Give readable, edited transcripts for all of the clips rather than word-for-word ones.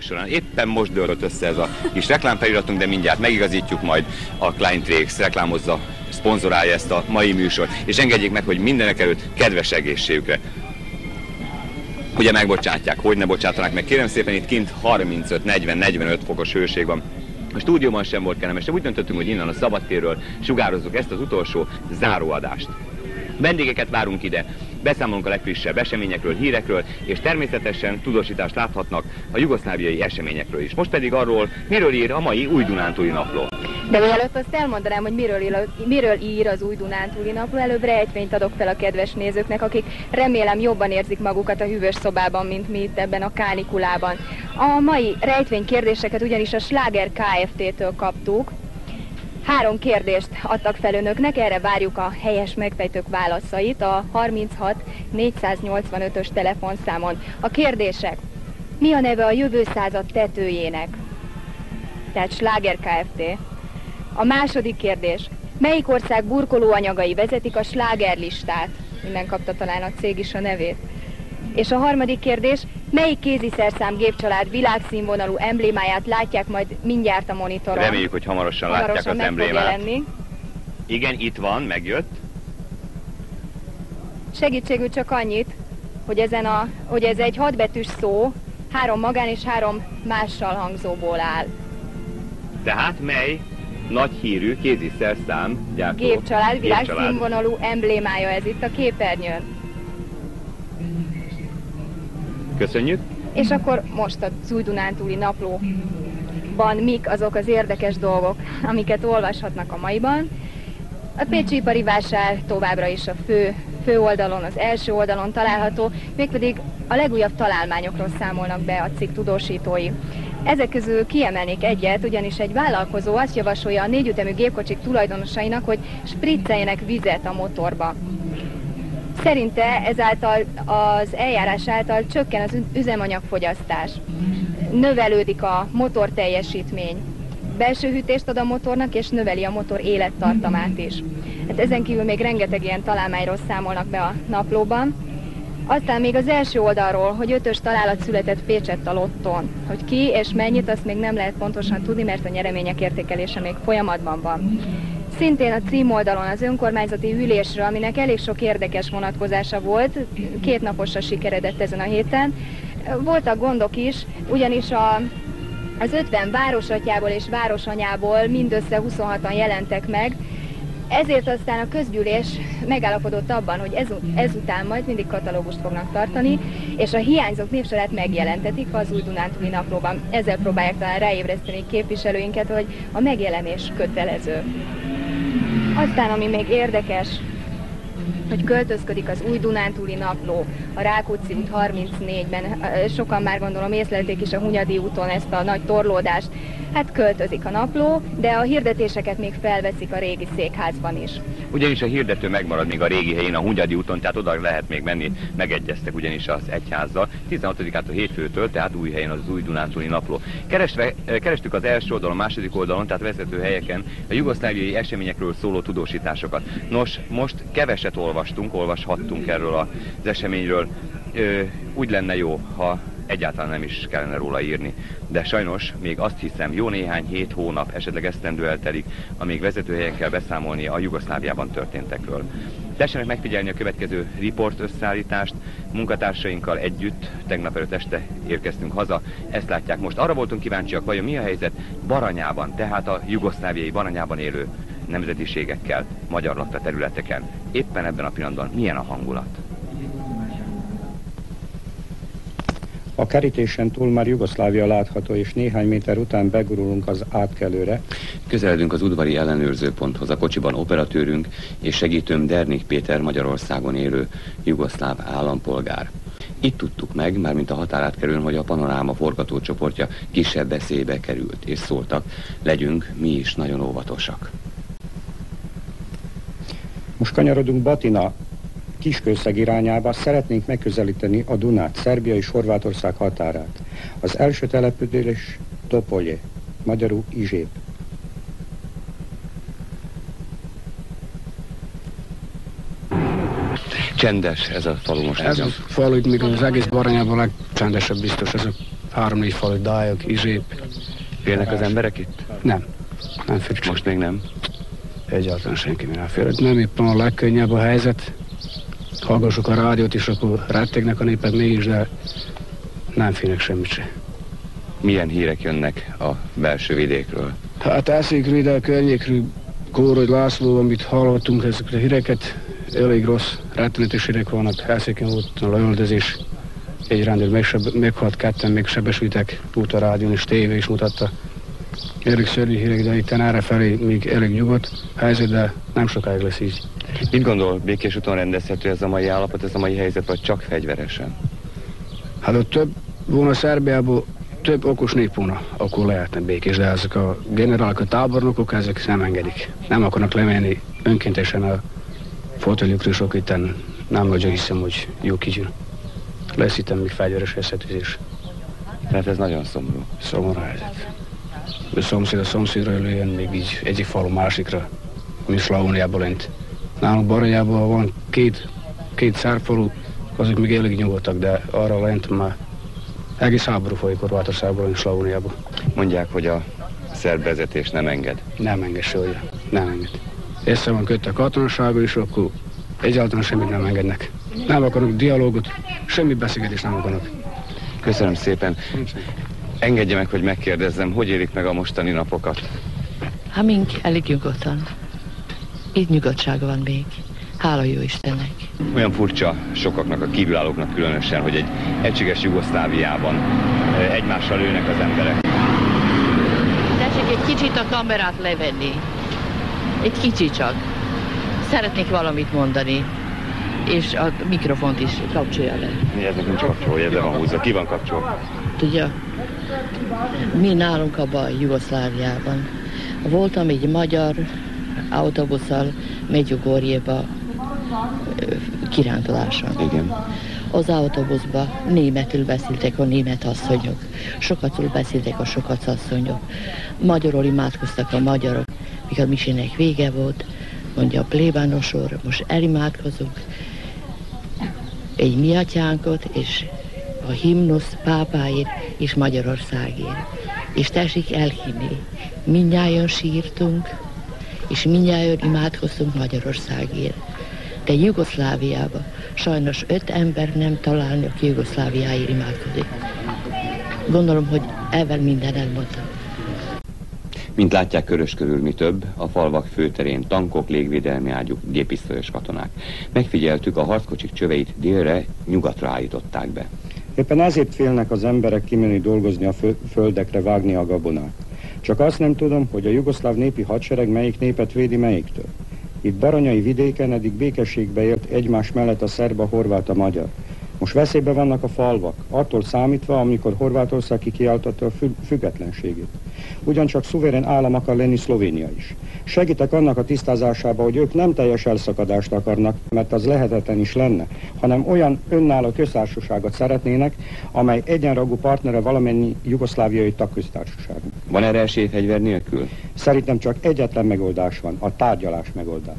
során. Éppen most dőlt össze ez a kis reklámfeliratunk, de mindjárt megigazítjuk, majd a Kleintrix reklámozza, szponzorálja ezt a mai műsort. És engedjék meg, hogy mindenek előtt kedves egészségükre. Ugye megbocsátják, hogy ne bocsátanák meg. Kérem szépen, itt kint 35-40-45 fokos hőség van. A stúdióban sem volt kellemes, úgy döntöttünk, hogy innen a szabadtérről sugározzuk ezt az utolsó záróadást. Vendégeket várunk ide, beszámolunk a legfrissebb eseményekről, hírekről, és természetesen tudósítást láthatnak a jugoszláviai eseményekről is. Most pedig arról, miről ír a mai Új Dunántúli Napló. De mielőtt azt elmondanám, hogy miről ír az Új Dunántúli Napló, előbb rejtvényt adok fel a kedves nézőknek, akik remélem jobban érzik magukat a hűvös szobában, mint mi itt ebben a kánikulában. A mai rejtvény kérdéseket ugyanis a Sláger Kft-től kaptuk. 3 kérdést adtak fel önöknek, erre várjuk a helyes megfejtők válaszait a 36 485-ös telefonszámon. A kérdések: mi a neve a jövő század tetőjének? Tehát Sláger Kft. A második kérdés: melyik ország burkolóanyagai vezetik a slágerlistát? Innen kapta talán a cég is a nevét. És a harmadik kérdés: melyik kéziszerszám gépcsalád világszínvonalú emblémáját látják majd mindjárt a monitoron? Reméljük, hogy hamarosan látják az emblémát. Igen, itt van, megjött. Segítségül csak annyit, hogy ez egy 6 betűs szó, 3 magán és 3 mással hangzóból áll. Tehát mely nagy hírű kéziszerszám gyártó gépcsalád világszínvonalú emblémája ez itt a képernyőn? Köszönjük. És akkor most az Új Dunántúli Naplóban mik azok az érdekes dolgok, amiket olvashatnak a maiban. A Pécsi Ipari Vásár továbbra is a fő oldalon, az első oldalon található, mégpedig a legújabb találmányokról számolnak be a cikk tudósítói. Ezek közül kiemelnék egyet, ugyanis egy vállalkozó azt javasolja a 4 ütemű gépkocsik tulajdonosainak, hogy spricceljenek vizet a motorba. Szerinte ezáltal az eljárás által csökken az üzemanyagfogyasztás, növelődik a motor teljesítmény, belső hűtést ad a motornak és növeli a motor élettartamát is. Hát ezen kívül még rengeteg ilyen találmányról számolnak be a naplóban. Aztán még az első oldalról, hogy 5-ös találat született Pécsett a lottón. Hogy ki és mennyit, azt még nem lehet pontosan tudni, mert a nyeremények értékelése még folyamatban van. Szintén a címoldalon az önkormányzati ülésről, aminek elég sok érdekes vonatkozása volt, 2 naposra sikeredett ezen a héten. Voltak gondok is, ugyanis az 50 városatyából és városanyából mindössze 26-an jelentek meg, ezért aztán a közgyűlés megállapodott abban, hogy ezután majd mindig katalógust fognak tartani, és a hiányzók névsorát megjelentetik az Új Dunántúli Naplóban. Ezzel próbálják talán ráébreszteni képviselőinket, hogy a megjelenés kötelező. Aztán, ami még érdekes, hogy költözködik az Új Dunántúli Napló a Rákóczi út 34-ben. Sokan már gondolom észlelték is a Hunyadi úton ezt a nagy torlódást. Hát költözik a napló, de a hirdetéseket még felveszik a régi székházban is. Ugyanis a hirdető megmarad még a régi helyén, a Hunyadi úton, tehát oda lehet még menni, megegyeztek ugyanis az egyházzal. 16-ától hétfőtől, tehát új helyen az Új Dunántúli Napló. Kerestük az első oldalon, második oldalon, tehát vezető helyeken a jugoszláviai eseményekről szóló tudósításokat. Nos, most keveset olvashattunk erről az eseményről. Úgy lenne jó, ha egyáltalán nem is kellene róla írni. De sajnos még azt hiszem, jó néhány 7 hónap, esetleg esztendő eltelik, amíg vezetőhelyen kell beszámolni a Jugoszláviában történtekről. Tessenek megfigyelni a következő riport összeállítást. Munkatársainkkal együtt tegnap előtt este érkeztünk haza. Ezt látják most. Arra voltunk kíváncsiak, vajon mi a helyzet Baranyában, tehát a jugoszláviai Baranyában élő nemzetiségekkel, magyar lakta területeken. Éppen ebben a pillanatban milyen a hangulat? A kerítésen túl már Jugoszlávia látható, és néhány méter után begurulunk az átkelőre. Közeledünk az udvari ellenőrzőponthoz. A kocsiban operatőrünk és segítőm Dernik Péter, Magyarországon élő jugoszláv állampolgár. Itt tudtuk meg, mármint a határátkelőn, hogy a Panoráma forgatócsoportja kisebb veszélybe került, és szóltak, legyünk mi is nagyon óvatosak. Most kanyarodunk Batina Kiskőszeg irányába, szeretnénk megközelíteni a Dunát, Szerbia és Horvátország határát. Az első település Topolje, magyarul Izsép. Csendes ez a falu most. Ez a falu, itt még az egész Baranyában legcsendesebb biztos, ez a 3-4 falu, Dályok, Izsép. Félnek az emberek itt? Nem félnek. Most még nem? Egyáltalán senki nem fél. Nem éppen a legkönnyebb a helyzet. Hallgassuk a rádiót, és akkor rettegnek a népek mégis, de nem félnek semmit se. Milyen hírek jönnek a belső vidékről? Hát Eszékről, ide a környékről, Kóroly László, amit hallottunk, ezeket a híreket, elég rossz, rettenetes hírek vannak. Eszéken volt a lövöldözés, egy rendőr meghalt, 2 még sebesültek, volt a rádión és tévé is mutatta. Elég szörnyű hírek, de itt erre felé még elég nyugodt helyzet, de nem sokáig lesz így. Mit gondol, békés úton rendezhető ez a mai állapot, ez a mai helyzet, vagy csak fegyveresen? Hát ott több volna Szerbiából, több okos nép volna, akkor lehetne békés, de ezek a generálok, a tábornokok, ezek nem engedik. Nem akarnak lemenni önkéntesen a foteljukról, sok itten nem nagyon hiszem, hogy jó kigyűl. Lesz itt még fegyveres összetűzés. Tehát ez nagyon szomorú. Szomorú helyzet. A szomszédra előjön még így egyik falu másikra, mint Slavóniából lent. Nálunk Baranyában van két szárfalu, azok még elég nyugodtak, de arra lent már egész háború folyik Horvátországból, mint Slavóniában. Mondják, hogy a szerb vezetés nem enged. Nem enged se, ugye. Nem enged. Össze van kötve a katonasággal, és akkor egyáltalán semmit nem engednek. Nem akarnak dialógot, semmi beszélgetést nem akarnak. Köszönöm szépen. Engedje meg, hogy megkérdezzem, hogy élik meg a mostani napokat? Hát mink elég nyugodtan. Itt nyugodtság van még. Hála jó Istennek. Olyan furcsa sokaknak, a kívülállóknak különösen, hogy egy egységes Jugoszláviában egymással lőnek az emberek. Tessék egy kicsit a kamerát levenni. Egy kicsit csak. Szeretnék valamit mondani. És a mikrofont is kapcsolja le. Ez nekünk kapcsolja, de van húzva. Ki van kapcsolva? Tudja, mi nálunk abban a Jugoszláviában. Voltam egy magyar autóbusszal Medjugorjéba kiránduláson. Igen. Az autóbuszban németül beszéltek a német asszonyok, sokatul beszéltek a sokat asszonyok, magyarul imádkoztak a magyarok, mikor misének vége volt, mondja a plébános úr, most elimádkozunk egy mi atyánkot, és a himnusz pápáért és Magyarországért. És tessék elhinni, mindnyájan sírtunk, és mindnyájan imádkoztunk Magyarországért. De Jugoszláviában sajnos 5 ember nem találni, aki Jugoszláviáért imádkozik. Gondolom, hogy ezzel minden elmondtam. Mint látják, Körös körül mi több, a falvak főterén tankok, légvédelmi ágyuk, gépisztolyos katonák. Megfigyeltük, a harckocsik csöveit délre, nyugatra állították be. Éppen ezért félnek az emberek kimenni dolgozni a földekre, vágni a gabonát. Csak azt nem tudom, hogy a jugoszláv népi hadsereg melyik népet védi melyiktől. Itt Baranyai vidéken eddig békességbe élt egymás mellett a szerb, a horvát, a magyar. Most veszélyben vannak a falvak, attól számítva, amikor Horvátország kikiáltotta a függetlenségét. Ugyancsak szuverén állam akar lenni Szlovénia is. Segítek annak a tisztázásába, hogy ők nem teljes elszakadást akarnak, mert az lehetetlen is lenne, hanem olyan önálló köztársaságot szeretnének, amely egyenrangú partnere valamennyi jugoszláviai tagköztársaságnak. Van erre esély fegyver nélkül? Szerintem csak egyetlen megoldás van, a tárgyalás megoldás.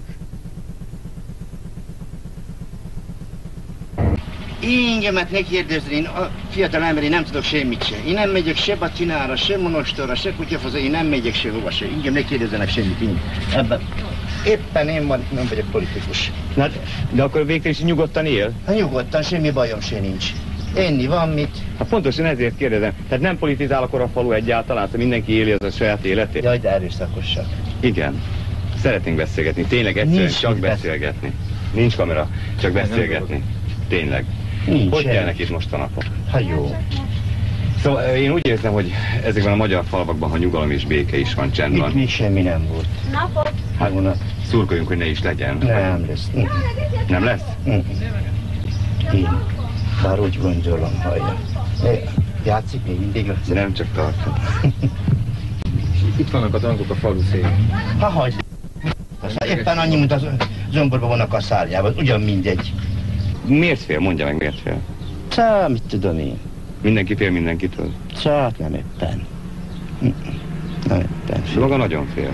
Engemet ne kérdezni, én a fiatal ember, én nem tudok semmit se. Én nem megyek se Batinára, se Monostorra, se Kutyafazra, én nem megyek sehova se. Engem ne kérdezzenek semmit, én ebben. Éppen én nem vagyok politikus. Na, de akkor végül is nyugodtan él? Hát nyugodtan, semmi bajom se nincs. Enni van mit. Hát pontosan ezért kérdezem. Tehát nem politizál akkor a falu egyáltalán, szóval mindenki éli az a saját életét? Jaj, de erőszakosak. Igen. Szeretnénk beszélgetni. Tényleg egyszerűen Nincs csak mit beszélgetni. Nincs kamera, csak beszélgetni. Tényleg. Nincs. Hogy telnek itt most a napok? Ha jó. Szóval én úgy érzem, hogy ezekben a magyar falvakban, ha nyugalom és béke is van, csend Itt van. még semmi nem volt. Napot! Hát Szurkoljunk, hogy ne is legyen. nem lesz. Nem lesz? Én bár úgy gondolom, hallja. Játszik még mindig lesz. Nem csak tartom. Itt vannak a tankok a falu szélén. Ha hagy. Éppen annyi, mint az zomborban vannak a szárjában, ugyan mindegy. Miért fél? Mondja meg, miért fél? Csak, mit tudom én. Mindenki fél mindenkitől. Csak nem éppen. Nem éppen. De maga nagyon fél.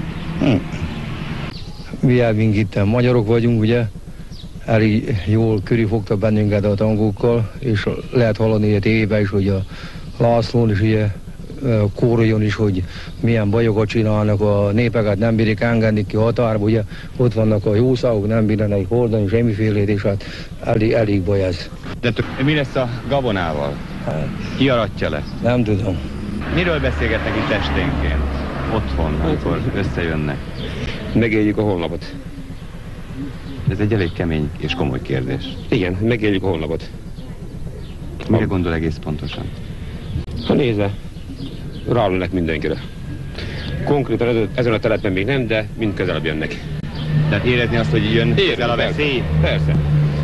Mi elvink itt magyarok vagyunk, ugye? Elég jól körülfogta bennünket a tankokkal, és lehet hallani a tévében is, hogy a Lászlón is ugye Kórolyon is, hogy milyen bajokat csinálnak, a népeket nem bírik engedni ki határba, ugye ott vannak a jószágok, nem bírnak hordani semmifélét, és hát elég baj ez. De mi lesz a gabonával? Ki aratja le? Nem tudom. Miről beszélgetnek itt esténként? Otthon, amikor összejönnek? Megéljük a holnapot. Ez egy elég kemény és komoly kérdés. Igen, megéljük a holnapot. Mire gondol egész pontosan? Ha nézve, ráülnek mindenkire. Konkrétan ezen a telepen még nem, de mind közelebb jönnek. Tehát érezni azt, hogy jön közel a veszély? Persze.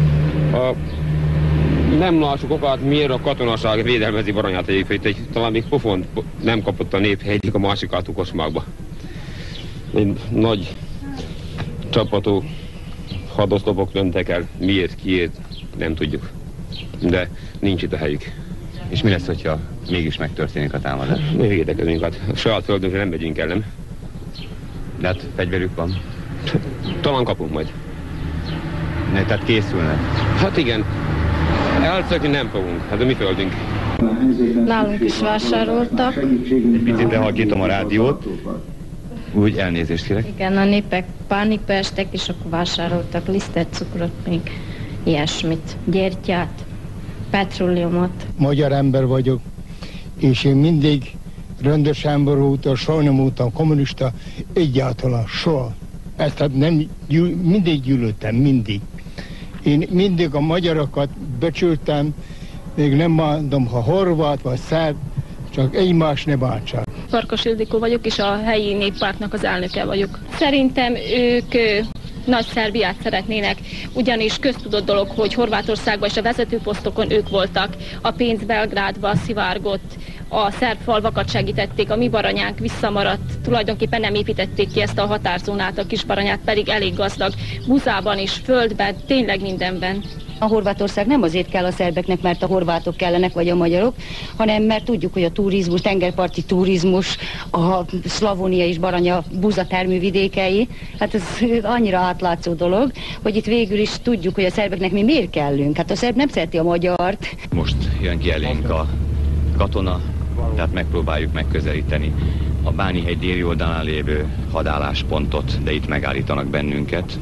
Nem lássuk okát, miért a katonaság védelmezi Baranyát egyébként, talán még pofont nem kapott a nép egyik a másik átú kocsmákba. Egy nagy csapatú hadoszlopok döntek el, miért, kiért, nem tudjuk. De nincs itt a helyük. És mi lesz, hogyha mégis megtörténik a támadás? Mi védekezünk, hát a saját földünkre nem megyünk el, nem? De hát fegyverük van? Talán kapunk majd. Ne, tehát készülnek? Hát igen. Elszökni nem fogunk, hát a mi földünk. Nálunk is vásároltak. Egy picit lehalkítom a rádiót. Úgy elnézést kérek. Igen, a népek pánikba estek, és akkor vásároltak lisztet, cukrot, még ilyesmit. Gyertyát, petróleumot. Magyar ember vagyok, és én mindig rendes ember voltam, soha nem voltam kommunista, egyáltalán soha. Ezt nem, mindig gyűlöltem, mindig. Én mindig a magyarokat becsültem, még nem mondom, ha horvát vagy szerb, csak egymás ne bántsák. Farkas Ildikó vagyok, és a helyi néppártnak az elnöke vagyok. Szerintem ők nagy Szerbiát szeretnének, ugyanis köztudott dolog, hogy Horvátországban és a vezetőposztokon ők voltak. A pénz Belgrádba szivárgott, a szerb falvakat segítették, a mi Baranyánk visszamaradt, tulajdonképpen nem építették ki ezt a határzónát, a kis Baranyát pedig elég gazdag, buzában is, földben, tényleg mindenben. A Horvátország nem azért kell a szerbeknek, mert a horvátok kellenek, vagy a magyarok, hanem mert tudjuk, hogy a turizmus, tengerparti turizmus, a Szlavónia és Baranya buzatermővidékei, hát ez annyira átlátszó dolog, hogy itt végül is tudjuk, hogy a szerbeknek mi miért kellünk. Hát a szerb nem szereti a magyart. Most jön ki elénk a katona, tehát megpróbáljuk megközelíteni a Bánihegy déli oldalán lévő hadálláspontot, de itt megállítanak bennünket.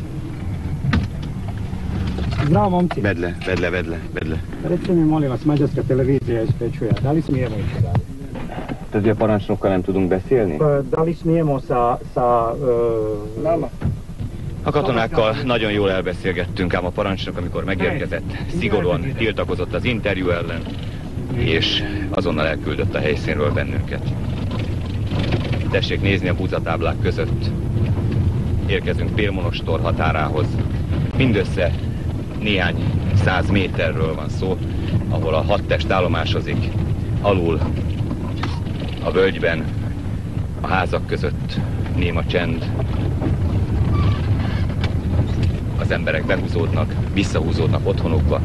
Zdravo, momci. Vedle. Recite mi, molim vas, mađarska televizija iz Pečuja, da li smijemo ići dalje? Tehát a parancsnokkal nem tudunk beszélni? Da li smijemo sa nama? A katonákkal nagyon jól elbeszélgettünk, ám a parancsnok, amikor megérkezett, szigorúan tiltakozott az interjú ellen, és azonnal elküldött a helyszínről bennünket. Tessék nézni a buzatáblák között. Érkezünk Pélmonostor határához. Mindössze néhány 100 méterről van szó, ahol a hadtest állomásozik, alul a völgyben, a házak között néma csend. Az emberek behúzódnak, visszahúzódnak otthonukba.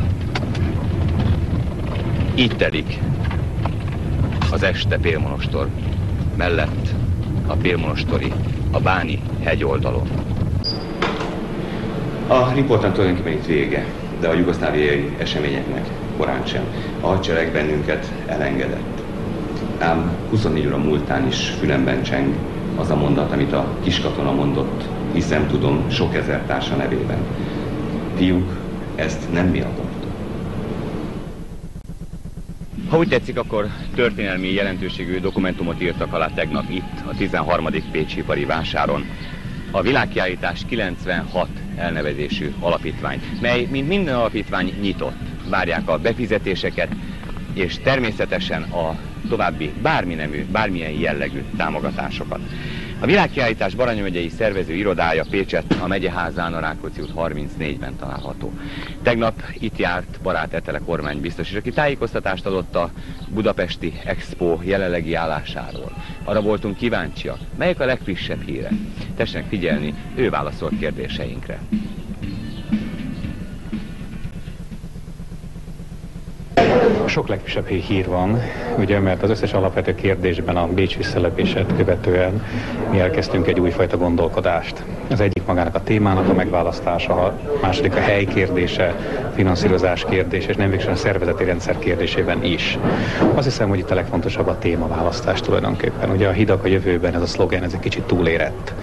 Így telik az este Pélmonostor mellett, a pélmonostori, a Báni hegyoldalon. A riportnak tulajdonképpen itt vége, de a jugoszláviai eseményeknek korán sem. A hadsereg bennünket elengedett. Ám 24 óra múltán is fülemben cseng az a mondat, amit a kiskatona mondott, hiszem tudom, sok ezer társa nevében. Fiúk, ezt nem mi akartuk. Ha úgy tetszik, akkor történelmi jelentőségű dokumentumot írtak alá tegnap itt, a 13. Pécsipari vásáron. A Világkiállítás 96 elnevezésű alapítvány, mely, mint minden alapítvány, nyitott. Várják a befizetéseket, és természetesen a további bármilyen jellegű támogatásokat. A Világkiállítás Baranya megyei szervező irodája Pécsett, a Megyeházán, a Rákóczi út 34-ben található. Tegnap itt járt Barát Etele kormánybiztos, és aki tájékoztatást adott a Budapesti Expo jelenlegi állásáról. Arra voltunk kíváncsiak, melyek a legfrissebb hírek. Tessenek figyelni, ő válaszolt kérdéseinkre. sok legfrissebb hír van, ugye, mert az összes alapvető kérdésben a Bécs visszalepését követően mi elkezdtünk egy újfajta gondolkodást. Az egyik magának a témának a megválasztása, a második a hely kérdése, finanszírozás kérdése, és nem végsősorban a szervezeti rendszer kérdésében is. Azt hiszem, hogy itt a legfontosabb a témaválasztás tulajdonképpen. Ugye a hidak a jövőben, ez a szlogen, ez egy kicsit túlérett.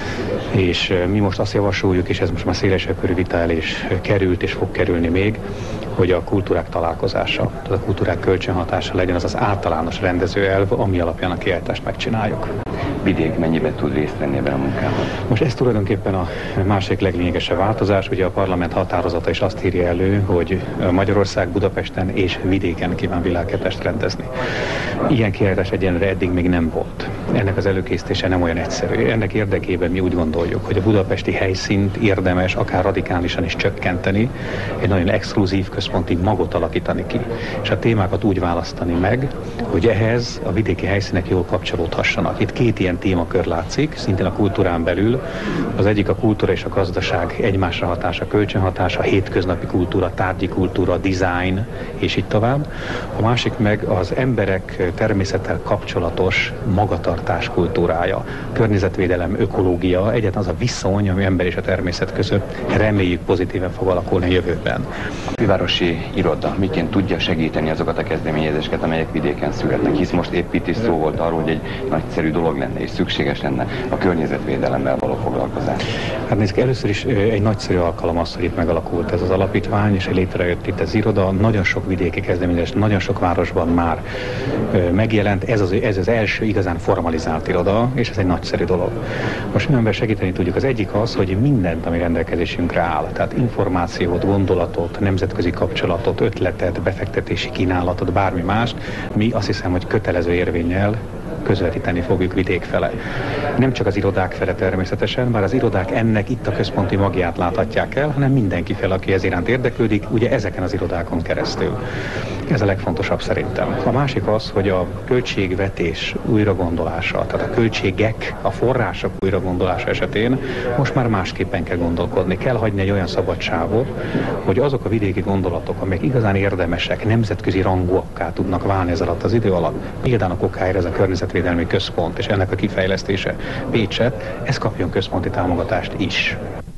És mi most azt javasoljuk, és ez most már szélesebb körű vita elé is került, és fog kerülni még, hogy a kultúrák találkozása, tehát a kultúrák kölcsönhatása legyen az az általános rendezőelv, ami alapján a kiállítást megcsináljuk. Vidék mennyiben tud részt venni ebben a munkában? Most ez tulajdonképpen a másik leglényegesebb változás. Ugye a parlament határozata is azt írja elő, hogy Magyarország Budapesten és vidéken kíván világhetest rendezni. Ilyen kiállítás egyenlőre eddig még nem volt. Ennek az előkészítése nem olyan egyszerű. Ennek érdekében mi úgy gondoljuk, hogy a budapesti helyszínt érdemes akár radikálisan is csökkenteni, egy nagyon exkluzív központi magot alakítani ki, és a témákat úgy választani meg, hogy ehhez a vidéki helyszínek jól kapcsolódhassanak. Itt két ilyen témakör látszik, szintén a kultúrán belül. Az egyik a kultúra és a gazdaság egymásra hatása, kölcsönhatása, hétköznapi kultúra, tárgyi kultúra, design, és így tovább. A másik meg az emberek természettel kapcsolatos magatartás kultúrája, környezetvédelem, ökológia, egyáltalán az a viszony, ami ember és a természet között reméljük pozitíven fog alakulni a jövőben. A fővárosi iroda miként tudja segíteni azokat a kezdeményezéseket, amelyek vidéken születnek, hisz most épp itt is szó volt arról, hogy egy nagyszerű dolog lenne és szükséges lenne a környezetvédelemmel való foglalkozás. Hát nézzük, először is egy nagyszerű alkalom az, hogy itt megalakult ez az alapítvány, és létrejött itt az iroda. Nagyon sok vidéki kezdeményezés, nagyon sok városban már megjelent. Ez az első igazán formalizált iroda, és ez egy nagyszerű dolog. Most mindenben segíteni tudjuk. Az egyik az, hogy mindent, ami rendelkezésünkre áll, tehát információt, gondolatot, nemzetközi kapcsolatot, ötletet, befektetési kínálatot, bármi mást, mi azt hiszem, hogy kötelező érvénnyel közvetíteni fogjuk vidék fele. Nem csak az irodák fele természetesen, bár az irodák ennek itt a központi magját láthatják el, hanem mindenki fel, aki ez iránt érdeklődik, ugye ezeken az irodákon keresztül. Ez a legfontosabb szerintem. A másik az, hogy a költségvetés újragondolása, tehát a költségek, a források újragondolása esetén most már másképpen kell gondolkodni. Kell hagyni egy olyan szabadságot, hogy azok a vidéki gondolatok, amelyek igazán érdemesek, nemzetközi rangúakká tudnak válni ez alatt az idő alatt. Például a Kokáért, ez a környezetvédelmi központ, és ennek a kifejlesztése Pécset, ez kapjon központi támogatást is.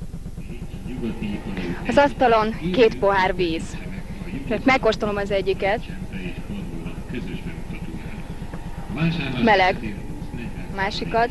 Az asztalon 2 pohár víz. Megkóstolom az egyiket. Meleg. Másikat.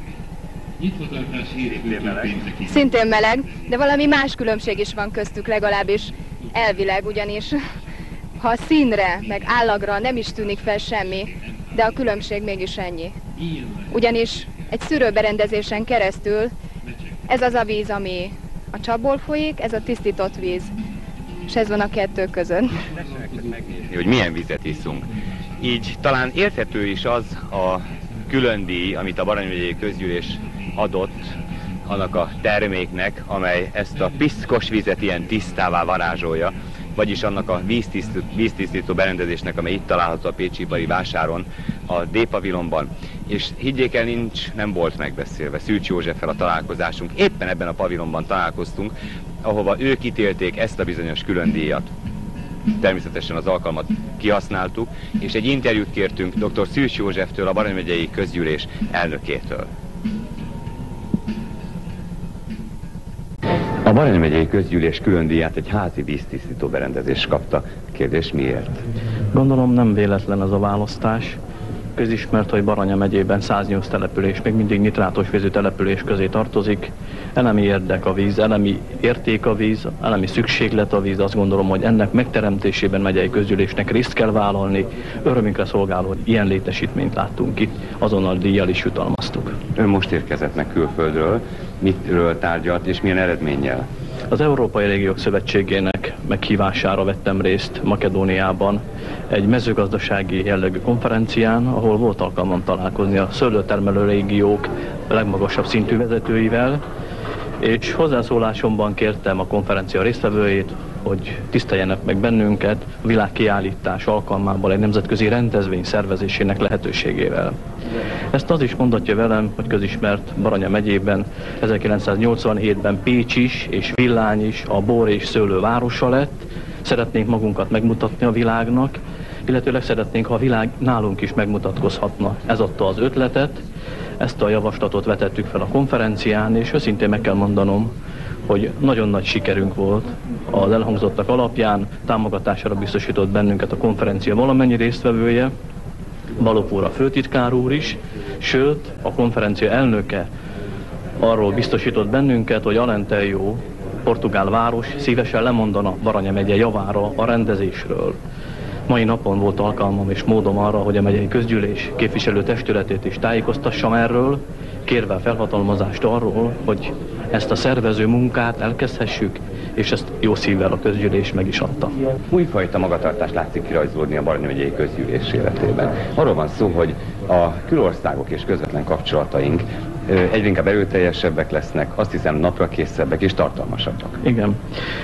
Szintén meleg, de valami más különbség is van köztük, legalábbis elvileg, ugyanis ha színre, meg állagra nem is tűnik fel semmi, de a különbség mégis ennyi. Ugyanis egy szűrőberendezésen keresztül ez az a víz, ami a csapból folyik, ez a tisztított víz. És ez van a kettő között. Megnézni, hogy milyen vizet iszunk. Így talán érthető is az a különdíj, amit a Barany megyei közgyűlés adott annak a terméknek, amely ezt a piszkos vizet ilyen tisztává varázsolja, vagyis annak a víztisztító berendezésnek, amely itt található a Pécsipari vásáron, a D-pavilonban. És higgyék el, nem volt megbeszélve Szűcs Józseffel a találkozásunk. Éppen ebben a pavilonban találkoztunk, ahova ők ítélték ezt a bizonyos különdíjat. Természetesen az alkalmat kihasználtuk, és egy interjút kértünk dr. Szűcs Józseftől, a Barany megyei közgyűlés elnökétől. A Barany megyei közgyűlés különdíját egy házi víztisztító berendezés kapta. Kérdés miért? Gondolom nem véletlen ez a választás. Közismert, hogy Baranya megyében 108 település még mindig nitrátos vízű település közé tartozik. Elemi érdek a víz, elemi érték a víz, elemi szükséglet a víz. Azt gondolom, hogy ennek megteremtésében megyei közgyűlésnek részt kell vállalni. Örömünkre szolgáló, hogy ilyen létesítményt láttunk itt, azonnal díjjal is jutalmaztuk. Ön most érkezett meg külföldről, mitről tárgyalt és milyen eredménnyel? Az Európai Régiók Szövetségének meghívására vettem részt Makedóniában egy mezőgazdasági jellegű konferencián, ahol volt alkalmam találkozni a szőlőtermelő régiók legmagasabb szintű vezetőivel, és hozzászólásomban kértem a konferencia résztvevőjét, hogy tiszteljenek meg bennünket a világkiállítás alkalmából egy nemzetközi rendezvény szervezésének lehetőségével. Ezt az is mondatja velem, hogy közismert Baranya megyében 1987-ben Pécs is és Villány is a bor és szőlő városa lett. Szeretnénk magunkat megmutatni a világnak, illetőleg szeretnénk, ha a világ nálunk is megmutatkozhatna. Ez adta az ötletet, ezt a javaslatot vetettük fel a konferencián, és őszintén meg kell mondanom, hogy nagyon nagy sikerünk volt az elhangzottak alapján, támogatására biztosított bennünket a konferencia valamennyi résztvevője, Balogh főtitkár úr is, sőt a konferencia elnöke arról biztosított bennünket, hogy Alentejo, portugál város szívesen lemondana Baranya megye javára a rendezésről. Mai napon volt alkalmam és módom arra, hogy a megyei közgyűlés képviselő testületét is tájékoztassam erről, kérve felhatalmazást arról, hogy ezt a szervező munkát elkezdhessük, és ezt jó szívvel a közgyűlés meg is adta. Újfajta magatartás látszik kirajzolódni a Baranya megyei közgyűlés életében. Arról van szó, hogy a külországok és közvetlen kapcsolataink egyre inkább erőteljesebbek lesznek, azt hiszem naprakészebbek és tartalmasabbak. Igen.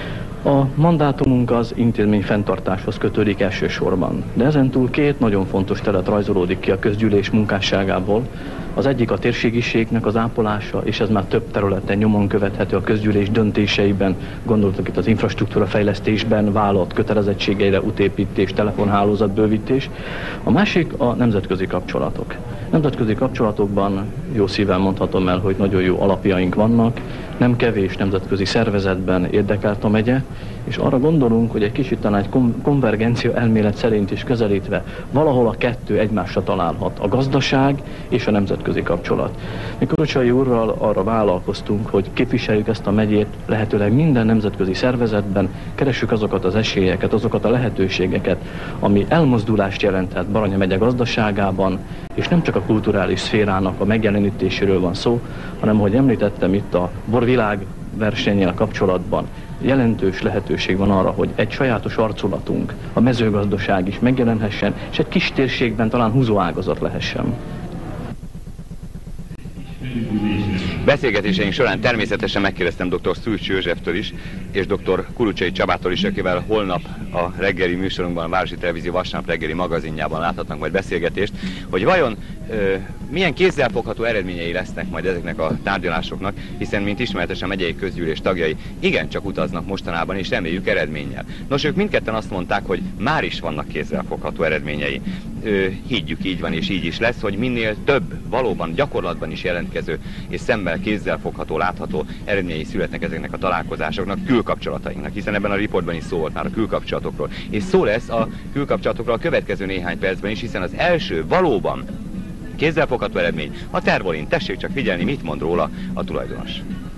A mandátumunk az intézmény fenntartáshoz kötődik elsősorban, de ezentúl két nagyon fontos terület rajzolódik ki a közgyűlés munkásságából. Az egyik a térségiségnek az ápolása, és ez már több területen nyomon követhető a közgyűlés döntéseiben, gondoltok itt az infrastruktúra fejlesztésben, vállalt kötelezettségeire, útépítés, telefonhálózatbővítés. A másik a nemzetközi kapcsolatok. Nemzetközi kapcsolatokban jó szívvel mondhatom el, hogy nagyon jó alapjaink vannak, nem kevés nemzetközi szervezetben érdekelt a megye, és arra gondolunk, hogy egy kicsit talán egy konvergencia elmélet szerint is közelítve valahol a kettő egymásra találhat, a gazdaság és a nemzetközi kapcsolat. Mi Korocsai úrral arra vállalkoztunk, hogy képviseljük ezt a megyét lehetőleg minden nemzetközi szervezetben, keressük azokat az esélyeket, azokat a lehetőségeket, ami elmozdulást jelenthet Baranya megye gazdaságában, és nem csak a kulturális szférának a megjelenítéséről van szó, hanem, ahogy említettem itt a borvilág versennyel kapcsolatban, jelentős lehetőség van arra, hogy egy sajátos arculatunk, a mezőgazdaság is megjelenhessen, és egy kis térségben talán húzóágazat lehessen. Beszélgetéseink során természetesen megkérdeztem dr. Szűcs Józseftől is, és dr. Kurucsai Csabától is, akivel holnap a reggeli műsorunkban, a Városi Televízió vasárnap reggeli magazinjában láthatnak majd beszélgetést, hogy vajon milyen kézzelfogható eredményei lesznek majd ezeknek a tárgyalásoknak, hiszen, mint ismeretesen megyei közgyűlés tagjai igencsak utaznak mostanában, és reméljük eredménnyel. Nos, ők mindketten azt mondták, hogy már is vannak kézzelfogható eredményei. Higgyük, így van és így is lesz, hogy minél több valóban gyakorlatban is jelentkező és szemmel kézzelfogható, látható eredményei születnek ezeknek a találkozásoknak, külkapcsolatainknak, hiszen ebben a riportban is szó volt már a külkapcsolatokról. És szó lesz a külkapcsolatokról a következő néhány percben is, hiszen az első valóban kézzelfogható eredmény a Tervolin. Tessék csak figyelni, mit mond róla a tulajdonos.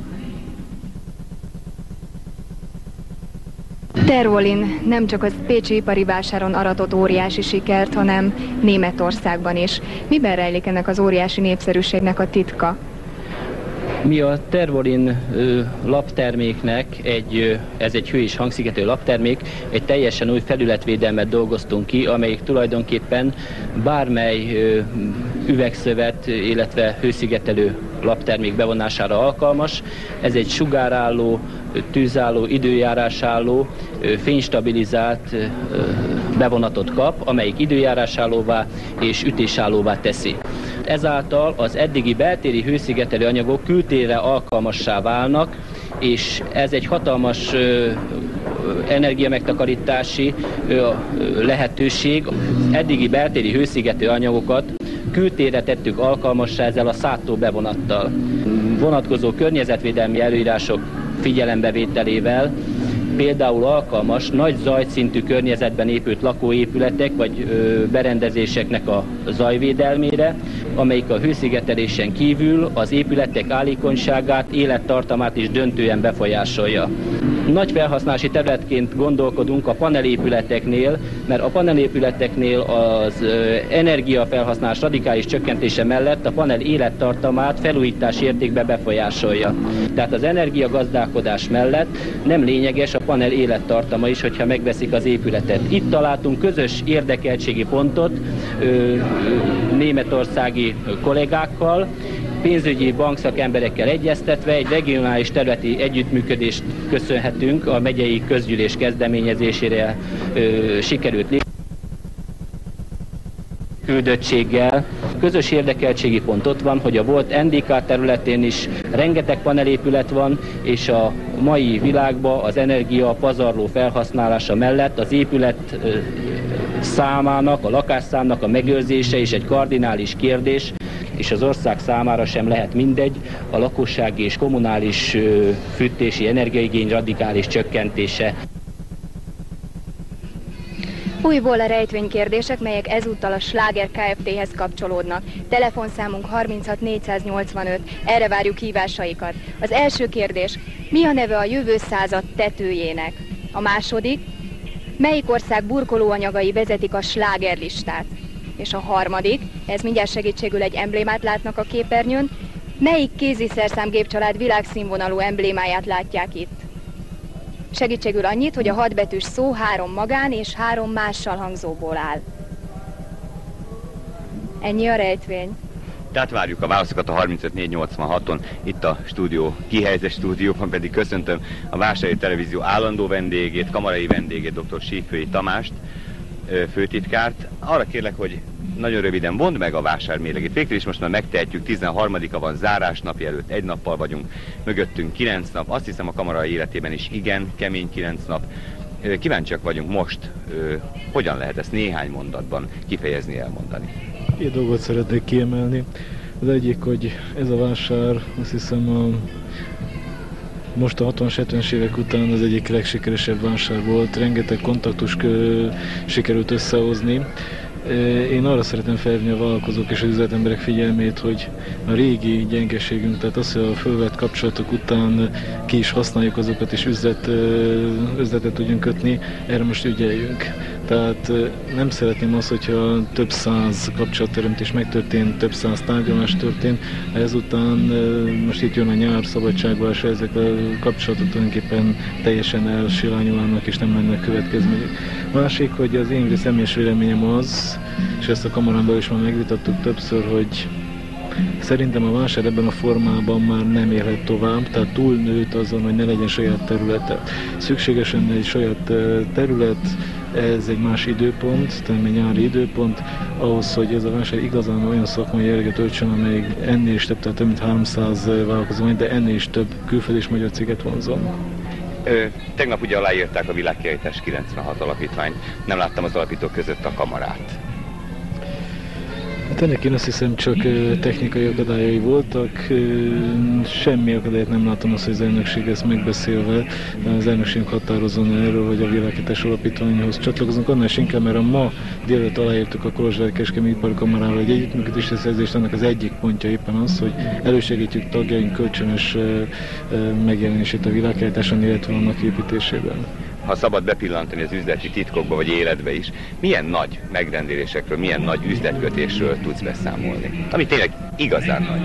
Tervolin nem csak az pécsi ipari vásáron aratott óriási sikert, hanem Németországban is. Miben rejlik ennek az óriási népszerűségnek a titka? Mi a Tervolin lapterméknek, ez egy hő- és hangszigetelő laptermék, egy teljesen új felületvédelmet dolgoztunk ki, amelyik tulajdonképpen bármely üvegszövet, illetve hőszigetelő laptermék bevonására alkalmas. Ez egy sugárálló, tűzálló, időjárásálló, fénystabilizált bevonatot kap, amelyik időjárásállóvá és ütésállóvá teszi. Ezáltal az eddigi beltéri hőszigetelő anyagok kültérre alkalmassá válnak, és ez egy hatalmas energiamegtakarítási lehetőség. Eddigi beltéri hőszigetelő anyagokat kültérre tettük alkalmassá ezzel a szálltó bevonattal. Vonatkozó környezetvédelmi előírások figyelembevételével például alkalmas nagy zajszintű környezetben épült lakóépületek vagy berendezéseknek a zajvédelmére, amelyik a hőszigetelésen kívül az épületek állékonyságát, élettartamát is döntően befolyásolja. Nagy felhasználási területként gondolkodunk a panelépületeknél, mert a panelépületeknél az energiafelhasználás radikális csökkentése mellett a panel élettartamát felújítási értékbe befolyásolja. Tehát az energiagazdálkodás mellett nem lényeges a panel élettartama is, hogyha megveszik az épületet. Itt találtunk közös érdekeltségi pontot németországi kollégákkal, pénzügyi bankszakemberekkel egyeztetve egy regionális területi együttműködést köszönhetünk a megyei közgyűlés kezdeményezésére sikerült küldöttséggel. Közös érdekeltségi pont ott van, hogy a volt NDK területén is rengeteg panelépület van, és a mai világban az energia pazarló felhasználása mellett az épület számának, a lakásszámnak a megőrzése is egy kardinális kérdés, és az ország számára sem lehet mindegy a lakossági és kommunális fűtési energiaigény radikális csökkentése. Újból a rejtvénykérdések, melyek ezúttal a Sláger Kft-hez kapcsolódnak. Telefonszámunk 36 485, erre várjuk hívásaikat. Az első kérdés, mi a neve a jövő század tetőjének? A második, melyik ország burkolóanyagai vezetik a slágerlistát? És a harmadik, ez mindjárt segítségül egy emblémát látnak a képernyőn, melyik kéziszerszámgépcsalád világszínvonalú emblémáját látják itt? Segítségül annyit, hogy a 6 betűs szó 3 magán és 3 mással hangzóból áll. Ennyi a rejtvény. Tehát várjuk a válaszokat a 35486-on, itt a stúdió, kihelyezett stúdióban pedig köszöntöm a Vásári Televízió állandó vendégét, kamarai vendégét, dr. Síkfői Tamást, főtitkárt. Arra kérlek, hogy nagyon röviden mondd meg a vásármérlegét. Végül is most már megtehetjük, 13-a van, zárásnapja előtt, egy nappal vagyunk, mögöttünk 9 nap, azt hiszem a kamara életében is igen, kemény 9 nap. Kíváncsiak vagyunk most, hogyan lehet ezt néhány mondatban kifejezni, elmondani? Két dolgot szeretnék kiemelni. Az egyik, hogy ez a vásár, azt hiszem most a 60-70-es évek után az egyik legsikeresebb vásár volt, rengeteg kontaktus sikerült összehozni. Én arra szeretném felhívni a vállalkozók és az üzletemberek figyelmét, hogy a régi gyengeségünk, tehát az, hogy a fölvett kapcsolatok után ki is használjuk azokat, és üzletet tudjunk kötni, erre most ügyeljünk. Tehát nem szeretném azt, hogyha több száz kapcsolatteremtés megtörtént, több száz tárgyalás történt, ezután most itt jön a nyár, szabadságvás, ezek a kapcsolatok tulajdonképpen teljesen elsilányulnak és nem lennek következmények. Másik, hogy az én személyes véleményem az, és ezt a kamarában is már megvitattuk többször, hogy szerintem a vásár ebben a formában már nem élhet tovább, tehát túlnőtt azon, hogy ne legyen saját területe. Szükségesen egy saját terület, ez egy más időpont, tehát egy nyári időpont, ahhoz, hogy ez a vásár igazán olyan szakmai jelleget öltsön, amely ennél is több, tehát több mint 300 vállalkozó van, de ennél is több külföldi és magyar céget vonzon. Tegnap ugye aláírták a Világkiállítás 96 alapítványt, nem láttam az alapítók között a kamarát. Hát ennek én azt hiszem csak technikai akadályai voltak, semmi akadályt nem látom azt, hogy az elnökség ezt megbeszélve, az elnökség határozon erről, hogy a Világkiállítás alapítványhoz csatlakozunk, annál is inkább, mert a ma délelőtt aláírtuk a Kolozsvár-Kecskemét Ipari Kamarával egy együttműködési szerződést, annak az egyik pontja éppen az, hogy elősegítjük tagjaink kölcsönös megjelenését a Világkiállításon, illetve annak építésében. Ha szabad bepillantani az üzleti titkokba vagy életbe is, milyen nagy megrendelésekről, milyen nagy üzletkötésről tudsz beszámolni? Ami tényleg igazán nagy.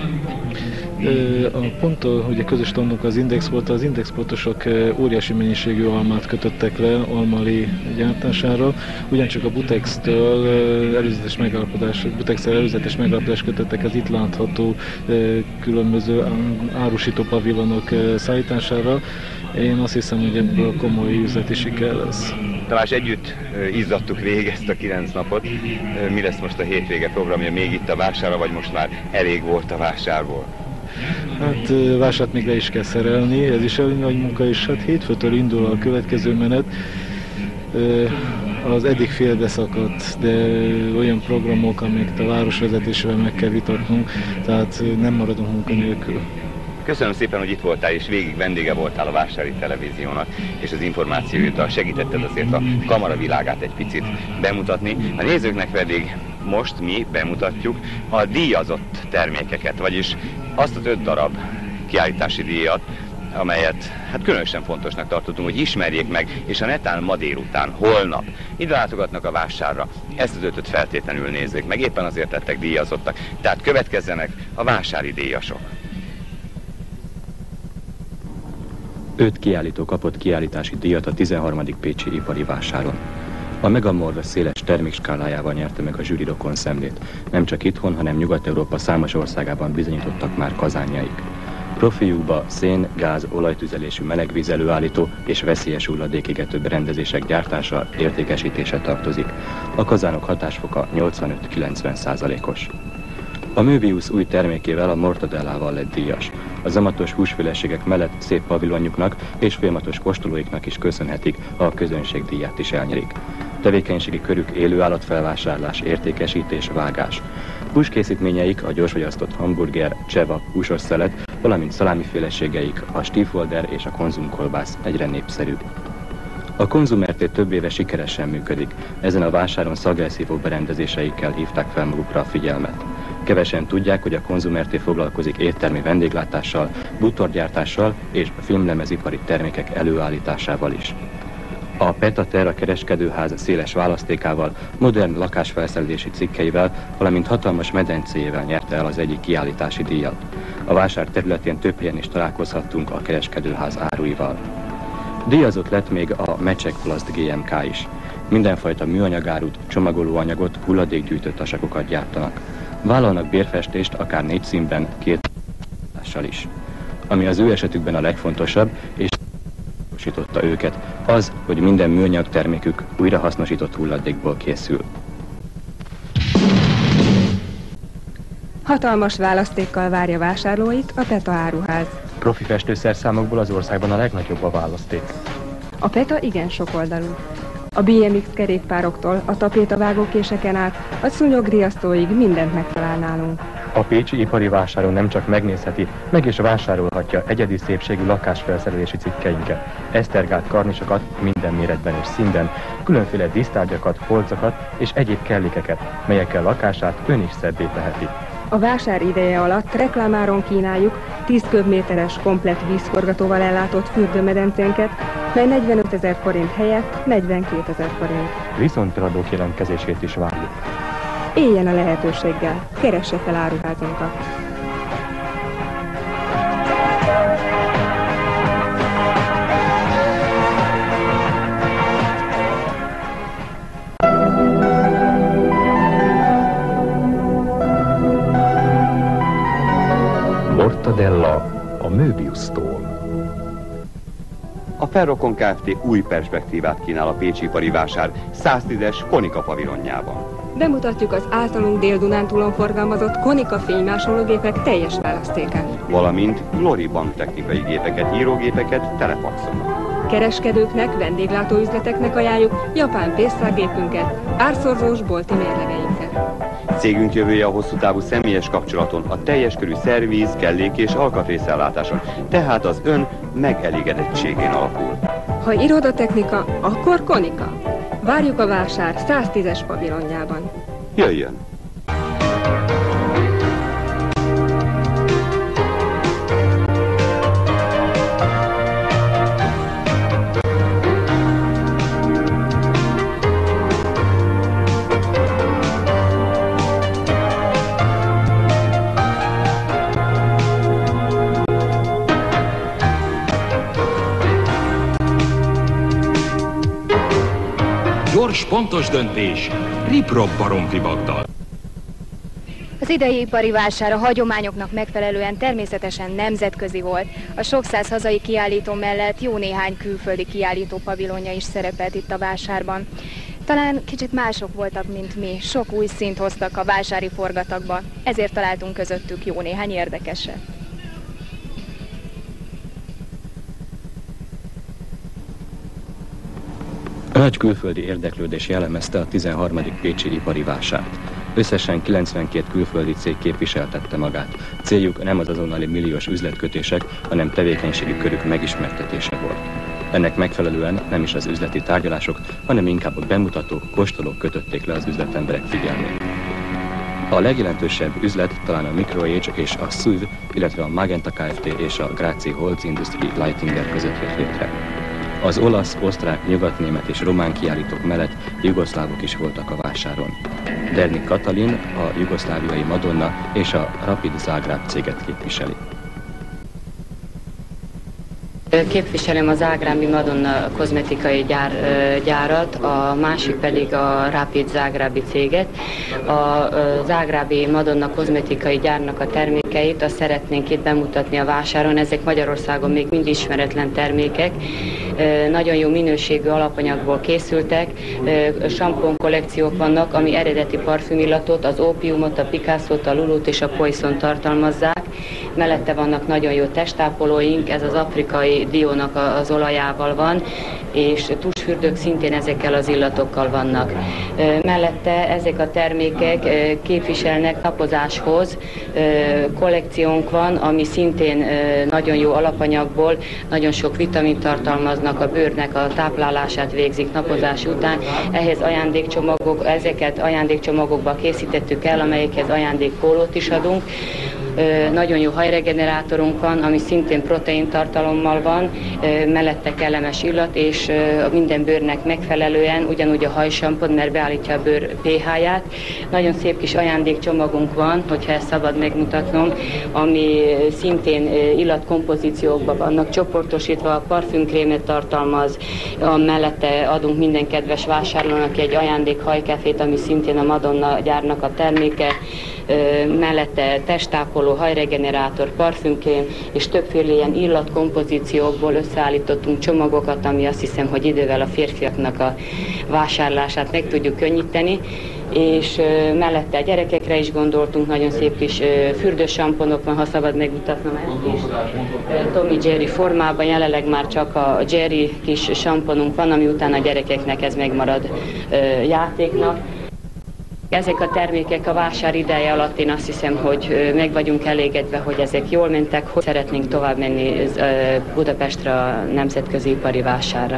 A pont, hogy a közös tanulók az Indexport, az Indexportosok óriási mennyiségű almát kötöttek le almalé gyártására, ugyancsak a Butex-től előzetes megállapodást kötöttek az itt látható különböző árusító pavilonok szállítására. Én azt hiszem, hogy ebből komoly üzleti siker lesz. Tamás, együtt izzadtuk végig ezt a 9 napot. Mi lesz most a hétvége programja? Még itt a vásárra, vagy most már elég volt a vásárból? Hát vásárt még le is kell szerelni, ez is elég nagy munka, és hát hétfőtől indul a következő menet. Az eddig félbeszakadt, de olyan programok, amiket a városvezetésével meg kell vitatnunk, tehát nem maradunk munka nélkül. Köszönöm szépen, hogy itt voltál, és végig vendége voltál a Vásári Televíziónak, és az információjukkal segítetted azért a kamara világát egy picit bemutatni. A nézőknek pedig most mi bemutatjuk a díjazott termékeket, vagyis azt az 5 darab kiállítási díjat, amelyet hát különösen fontosnak tartottunk, hogy ismerjék meg, és a netán ma délután, holnap ide látogatnak a vásárra, ezt az 5-öt feltétlenül nézzék meg, éppen azért lettek díjazottak. Tehát következzenek a vásári díjasok. 5 kiállító kapott kiállítási díjat a 13. pécsi ipari vásáron. A Megamorva széles termékskálájával nyerte meg a zsűri rokon szemlét. Nem csak itthon, hanem Nyugat-Európa számos országában bizonyítottak már kazánjaik. Profiukba szén, gáz, olajtüzelésű melegvíz előállító és veszélyes hulladékégető berendezések gyártása, értékesítése tartozik. A kazánok hatásfoka 85-90%-os. A Möbius új termékével, a Mortadellával lett díjas. Az amatos húsféleségek mellett szép pavilonjuknak és folyamatos kóstolóiknak is köszönhetik, a közönség díját is elnyerik. Tevékenységi körük élő állatfelvásárlás, értékesítés, vágás. Húskészítményeik a gyorsfogyasztott hamburger, cseva, húsos szelet, valamint szalámiféleségeik, a stífholder és a konzumkolbász egyre népszerűbb. A Konzum-RT több éve sikeresen működik, ezen a vásáron szagelszívó berendezéseikkel hívták fel magukra a figyelmet. Kevesen tudják, hogy a Konzum-RT foglalkozik éttermi vendéglátással, bútorgyártással és filmlemezipari termékek előállításával is. A Petaterra kereskedőház széles választékával, modern lakásfelszerelési cikkeivel, valamint hatalmas medencéjével nyerte el az egyik kiállítási díjat. A vásár területén több helyen is találkozhattunk a kereskedőház áruival. Díjazott lett még a Mecsek-Plast GmbH is. Mindenfajta műanyagárut, csomagolóanyagot, hulladékgyűjtő tasakokat gyártanak. Vállalnak bérfestést akár 4 színben, 2 is. Ami az ő esetükben a legfontosabb, és hasznosította őket, az, hogy minden műanyag termékük újrahasznosított hulladékból készül. Hatalmas választékkal várja vásárlóit a PETA áruház. Profi festőszerszámokból az országban a legnagyobb a választék. A PETA igen sokoldalú. A BMX kerékpároktól a tapétavágókéseken át a szúnyogriasztóig mindent megtalál nálunk. A pécsi ipari vásáron nem csak megnézheti, meg is vásárolhatja egyedi szépségű lakásfelszerelési cikkeinket, esztergált karnisokat minden méretben és színben, különféle dísztárgyakat, polcokat és egyéb kellékeket, melyekkel lakását ön is szebbé teheti. A vásár ideje alatt reklámáron kínáljuk 10 köbméteres komplett vízforgatóval ellátott fürdőmedencénket, mely 45 000 forint helyett 42 000 forint. Viszonteladók jelentkezését is várjuk. Éljen a lehetőséggel, keresse fel áruházunkat! Mortadella a Möbius-tól. A Ferrokon Kft. Új perspektívát kínál a pécsi ipari vásár 110-es Konica pavilonjában. Bemutatjuk az általunk Dél-Dunántúlon forgalmazott Konica fénymásológépek teljes választékát. Valamint Glory banktechnikai gépeket, írógépeket, telefaxokat. Kereskedőknek, vendéglátóüzleteknek ajánljuk japán pénztárgépünket, árszorzós bolti mérlegeinket. Cégünk jövője a hosszú távú személyes kapcsolaton, a teljes körű szervíz, kellék és alkatrészellátáson, tehát az ön megelégedettségén alapul. Ha irodatechnika, akkor Konica. Várjuk a vásár 110-es pavilonjában. Jöjjön! Gyors, pontos döntés, Riprop Baromfi Bagdad. Az idei ipari vásár a hagyományoknak megfelelően természetesen nemzetközi volt. A sok száz hazai kiállító mellett jó néhány külföldi kiállító pavilonja is szerepelt itt a vásárban. Talán kicsit mások voltak, mint mi, sok új színt hoztak a vásári forgatagba, ezért találtunk közöttük jó néhány érdekeset. A nagy külföldi érdeklődés jellemezte a 13. pécsi ipari vásárt. Összesen 92 külföldi cég képviseltette magát. Céljuk nem az azonnali milliós üzletkötések, hanem tevékenységi körük megismertetése volt. Ennek megfelelően nem is az üzleti tárgyalások, hanem inkább a bemutatók, kóstolók kötötték le az üzletemberek figyelmét. A legjelentősebb üzlet talán a Microage és a SUV, illetve a Magenta Kft. És a Grazi Holz Industrie Leitinger között jött létre. Az olasz, osztrák, nyugatnémet és román kiállítók mellett jugoszlávok is voltak a vásáron. Dernik Katalin a jugoszláviai Madonna és a Rapid Zágráb céget képviseli. Képviselem az zágrábi Madonna kozmetikai gyárat, a másik pedig a Rapid Zágrábi céget. A zágrábi Madonna kozmetikai gyárnak a termékeit azt szeretnénk itt bemutatni a vásáron. Ezek Magyarországon még mind ismeretlen termékek. Nagyon jó minőségű alapanyagból készültek, sampon kollekciók vannak, ami eredeti parfümillatot, az ópiumot, a Picasso-t, a Lulut és a Poisson tartalmazzák. mellette vannak nagyon jó testápolóink, ez az afrikai diónak az olajával van, és tusfürdők szintén ezekkel az illatokkal vannak. Mellette ezek a termékek képviselnek napozáshoz, kollekciónk van, ami szintén nagyon jó alapanyagból, nagyon sok vitamint tartalmaznak, a bőrnek a táplálását végzik napozás után. Ehhez ajándékcsomagok, ezeket ajándékcsomagokba készítettük el, amelyekhez ajándékpólót is adunk. Nagyon jó hajregenerátorunk van, ami szintén proteintartalommal van, mellette kellemes illat, és minden bőrnek megfelelően, ugyanúgy a hajsampon, mert beállítja a bőr pH-ját. Nagyon szép kis ajándékcsomagunk van, hogyha ezt szabad megmutatnom, ami szintén illatkompozíciókban vannak csoportosítva, a parfümkrémet tartalmaz, mellette adunk minden kedves vásárlónak egy ajándék hajkefét, ami szintén a Madonna gyárnak a terméke, mellette testápoló, hajregenerátor, parfümkrém és többféle ilyen illatkompozíciókból összeállítottunk csomagokat, ami azt hiszem, hogy idővel a férfiaknak a vásárlását meg tudjuk könnyíteni, és mellette a gyerekekre is gondoltunk, nagyon szép kis fürdősamponok van, ha szabad megmutatnom ezt is. Tommy Jerry formában, jelenleg már csak a Jerry kis samponunk van, ami után a gyerekeknek ez megmarad játéknak. Ezek a termékek a vásár ideje alatt én azt hiszem, hogy meg vagyunk elégedve, hogy ezek jól mentek, hogy szeretnénk tovább menni Budapestre a nemzetközi ipari vásárra.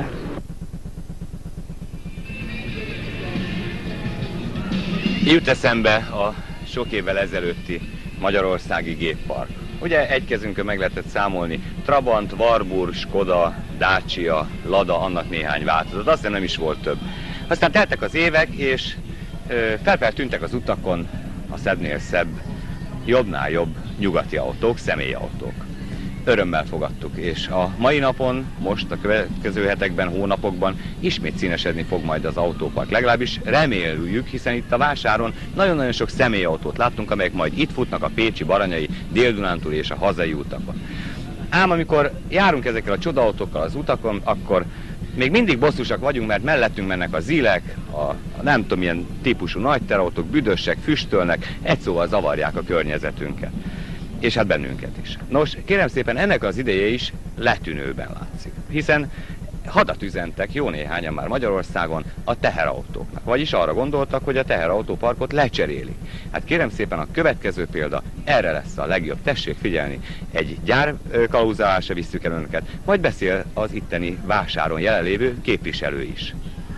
Jut eszembe a sok évvel ezelőtti magyarországi géppark. Ugye egy kezünkön meg lehetett számolni Trabant, Warburg, Skoda, Dacia, Lada, annak néhány változat, azt hiszem nem is volt több. Aztán teltek az évek, és feltűntek az utakon a szebbnél szebb, jobbnál jobb nyugati autók, személyautók. Örömmel fogadtuk, és a mai napon, most a következő hetekben, hónapokban ismét színesedni fog majd az autópark. Legalábbis reméljük, hiszen itt a vásáron nagyon-nagyon sok személyautót láttunk, amelyek majd itt futnak a pécsi, baranyai, Dél-Dunántúli és a hazai utakon. Ám amikor járunk ezekkel a csodaautókkal az utakon, akkor még mindig bosszusak vagyunk, mert mellettünk mennek a zilek, a nem tudom milyen típusú nagy terautók, büdösek, füstölnek, egy szóval zavarják a környezetünket. És hát bennünket is. Nos, kérem szépen, ennek az ideje is letűnőben látszik. Hiszen hadat üzentek jó néhányan már Magyarországon a teherautóknak. Vagyis arra gondoltak, hogy a teherautóparkot lecserélik. Hát kérem szépen, a következő példa erre lesz a legjobb. Tessék figyelni, egy gyár kalauzálásra visszük el önöket, majd beszél az itteni vásáron jelenlévő képviselő is.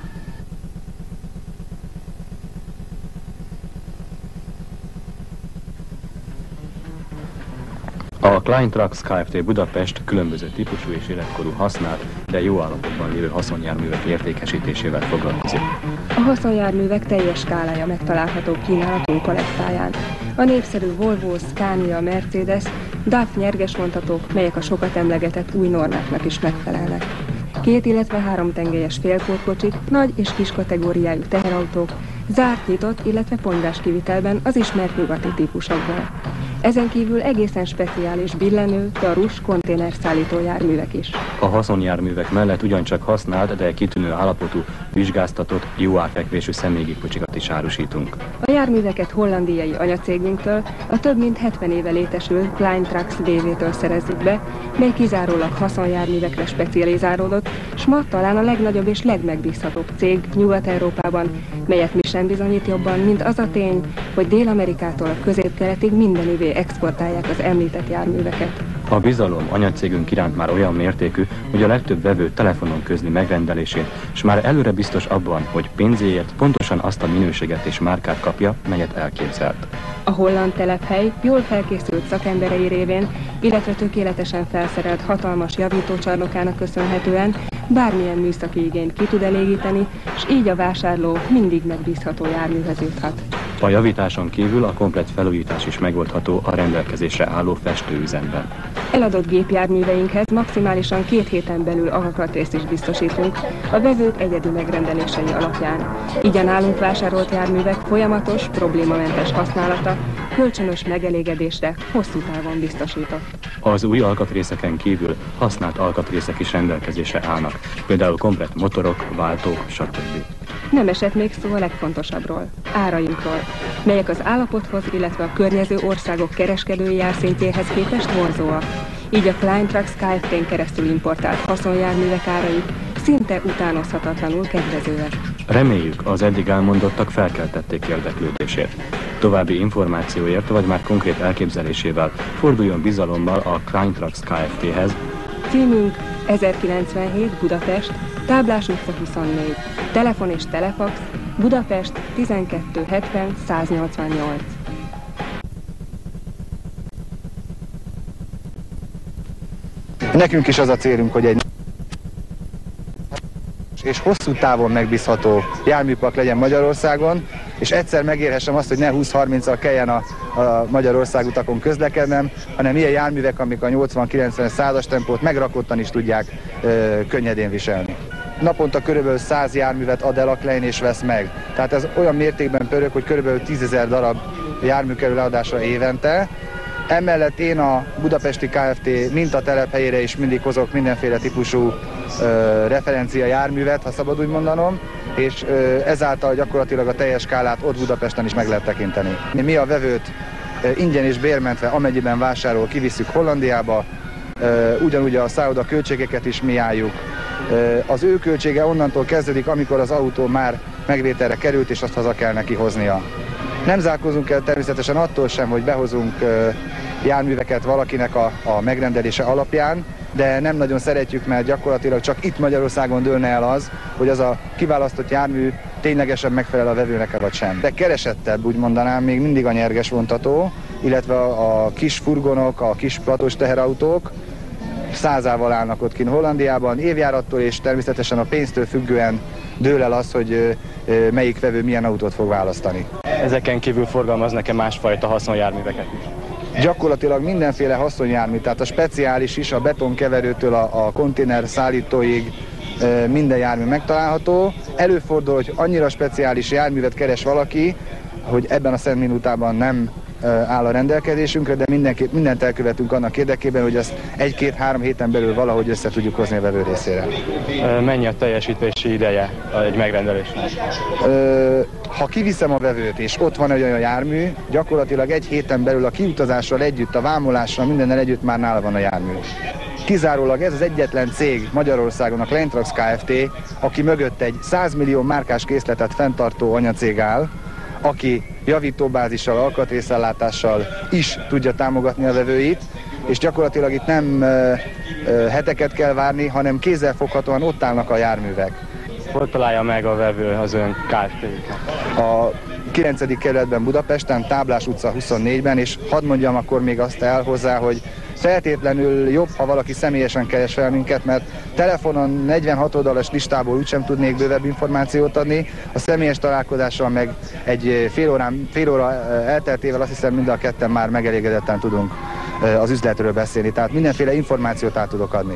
A Klein Trucks Kft. Budapest különböző típusú és életkorú használt, de jó állapotban lévő haszonjárművek értékesítésével foglalkozik. A haszonjárművek teljes skálája megtalálható kínálatunk palettáján. A népszerű Volvo, Scania, Mercedes, DAF nyerges vontatók, melyek a sokat emlegetett új normáknak is megfelelnek. 2, illetve 3 tengelyes félkórkocsik, nagy és kis kategóriájú teherautók, zárt, nyitott, illetve ponyvás kivitelben az ismert nyugati típusokból. Ezen kívül egészen speciális billenő, darus, konténerszállító járművek is. A haszonjárművek mellett ugyancsak használt, de kitűnő állapotú, vizsgáztatott, jó árfekvésű személygépkocsikat is árusítunk. A járműveket hollandiai anyacégünktől, a több mint 70 éve létesült Klein Trucks BV-től szerezzük be, mely kizárólag haszonjárművekre specializálódott, s ma talán a legnagyobb és legmegbízhatóbb cég Nyugat-Európában, melyet mi sem bizonyít jobban, mint az a tény, hogy Dél-Amerikától a közép-keletig mindenüvé exportálják az említett járműveket. A bizalom anyacégünk iránt már olyan mértékű, hogy a legtöbb vevő telefonon közli megrendelését, és már előre biztos abban, hogy pénzéért pontosan azt a minőséget és márkát kapja, melyet elképzelt. A holland telephely jól felkészült szakemberei révén, illetve tökéletesen felszerelt hatalmas javítócsarnokának köszönhetően bármilyen műszaki igényt ki tud elégíteni, és így a vásárló mindig megbízható járműhez juthat. A javításon kívül a komplett felújítás is megoldható a rendelkezésre álló festőüzemben. Eladott gépjárműveinkhez maximálisan 2 héten belül alkatrészt is biztosítunk a vevők egyedi megrendelései alapján. Így a nálunk vásárolt járművek folyamatos, problémamentes használata kölcsönös megelégedésre hosszú távon biztosított. Az új alkatrészeken kívül használt alkatrészek is rendelkezésre állnak, például komplett motorok, váltók, stb. Nem esett még szó a legfontosabbról, árainkról, melyek az állapothoz, illetve a környező országok kereskedői árszintjéhez képest vonzóak. Így a Klein Trucks Kft-n keresztül importált haszonjárművek árai szinte utánozhatatlanul kedvezőek. Reméljük, az eddig elmondottak felkeltették érdeklődését. További információért vagy már konkrét elképzelésével forduljon bizalommal a Klein Trucks Kft-hez. Címünk 1097 Budapest, Táblás utca 24, telefon és telefax Budapest 12 70 188. Nekünk is az a célunk, hogy egy és hosszú távon megbízható járműpark legyen Magyarországon, és egyszer megérhessem azt, hogy ne 20-30-al kelljen a Magyarország utakon közlekednem, hanem ilyen járművek, amik a 80-90-100-as tempót megrakottan is tudják könnyedén viselni. Naponta körülbelül 100 járművet ad el a Klein és vesz meg. Tehát ez olyan mértékben pörög, hogy körülbelül 10 000 darab jármű kerül leadásra évente. Emellett én a Budapesti Kft. Mintatelephelyére is mindig hozok mindenféle típusú referencia járművet, ha szabad úgy mondanom, és ezáltal gyakorlatilag a teljes skálát ott Budapesten is meg lehet tekinteni. Mi a vevőt ingyen és bérmentve, amennyiben vásárol, kivisszük Hollandiába, ugyanúgy a szálloda költségeket is mi álljuk. Az ő költsége onnantól kezdődik, amikor az autó már megvételre került, és azt haza kell neki hoznia. Nem zárkózunk el természetesen attól sem, hogy behozunk járműveket valakinek a megrendelése alapján, de nem nagyon szeretjük, mert gyakorlatilag csak itt Magyarországon dőlne el az, hogy az a kiválasztott jármű ténylegesen megfelel a vevőnek-e vagy sem. De keresettebb, úgy mondanám, még mindig a nyerges vontató, illetve a kis furgonok, a kis platós teherautók 100-ával állnak ott kint Hollandiában, évjárattól és természetesen a pénztől függően dől el az, hogy melyik vevő milyen autót fog választani. Ezeken kívül forgalmaznak-e másfajta haszonjárműveket is? Gyakorlatilag mindenféle haszonjármű, tehát a speciális is, a betonkeverőtől a konténer szállítóig minden jármű megtalálható. Előfordul, hogy annyira speciális járművet keres valaki, hogy ebben a Szent Minutában nem áll a rendelkezésünkre, de mindent elkövetünk annak érdekében, hogy ezt 1-2-3 héten belül valahogy össze tudjuk hozni a vevő részére. Mennyi a teljesítési ideje egy megrendelésnek? Ha kiviszem a vevőt, és ott van egy olyan jármű, gyakorlatilag 1 héten belül a kiutazással együtt, a vámolással, mindennel együtt már nála van a jármű. Kizárólag ez az egyetlen cég Magyarországon, a Klein Trucks Kft., aki mögött egy 100 millió márkás készletet fenntartó anyacég áll, aki javítóbázissal, alkatrészellátással is tudja támogatni a vevőit, és gyakorlatilag itt nem heteket kell várni, hanem kézzelfoghatóan ott állnak a járművek. Hol találja meg a vevő az ön Kft-t? A 9. kerületben Budapesten, Táblás utca 24-ben, és hadd mondjam akkor még azt el hozzá, hogy feltétlenül jobb, ha valaki személyesen keres fel minket, mert telefonon 46 oldalas listából úgysem tudnék bővebb információt adni, a személyes találkozással meg egy fél óra elteltével azt hiszem mind a ketten már megelégedetten tudunk az üzletről beszélni, tehát mindenféle információt át tudok adni.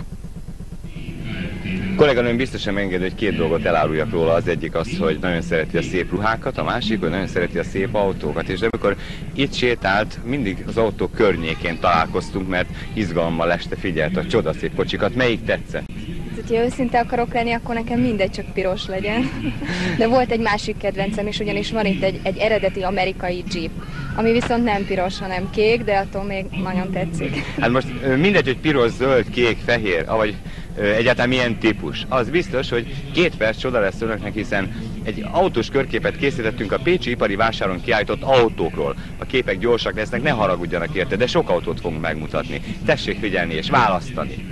Kolléganőm biztosan enged, hogy 2 dolgot eláruljak róla. Az egyik az, hogy nagyon szereti a szép ruhákat, a másik, hogy nagyon szereti a szép autókat. És amikor itt sétált, mindig az autók környékén találkoztunk, mert izgalommal este figyelt a csodaszép kocsikat. Melyik tetszett? Ha őszinte akarok lenni, akkor nekem mindegy, csak piros legyen. De volt egy másik kedvencem is, ugyanis van itt egy eredeti amerikai Jeep, ami viszont nem piros, hanem kék, de attól még nagyon tetszik. Hát most mindegy, hogy piros, zöld, kék, fehér, vagy egyáltalán milyen típus. Az biztos, hogy 2 perc csoda lesz önöknek, hiszen egy autós körképet készítettünk a pécsi ipari vásáron kiállított autókról. A képek gyorsak lesznek, ne haragudjanak érte, de sok autót fogunk megmutatni. Tessék figyelni és választani!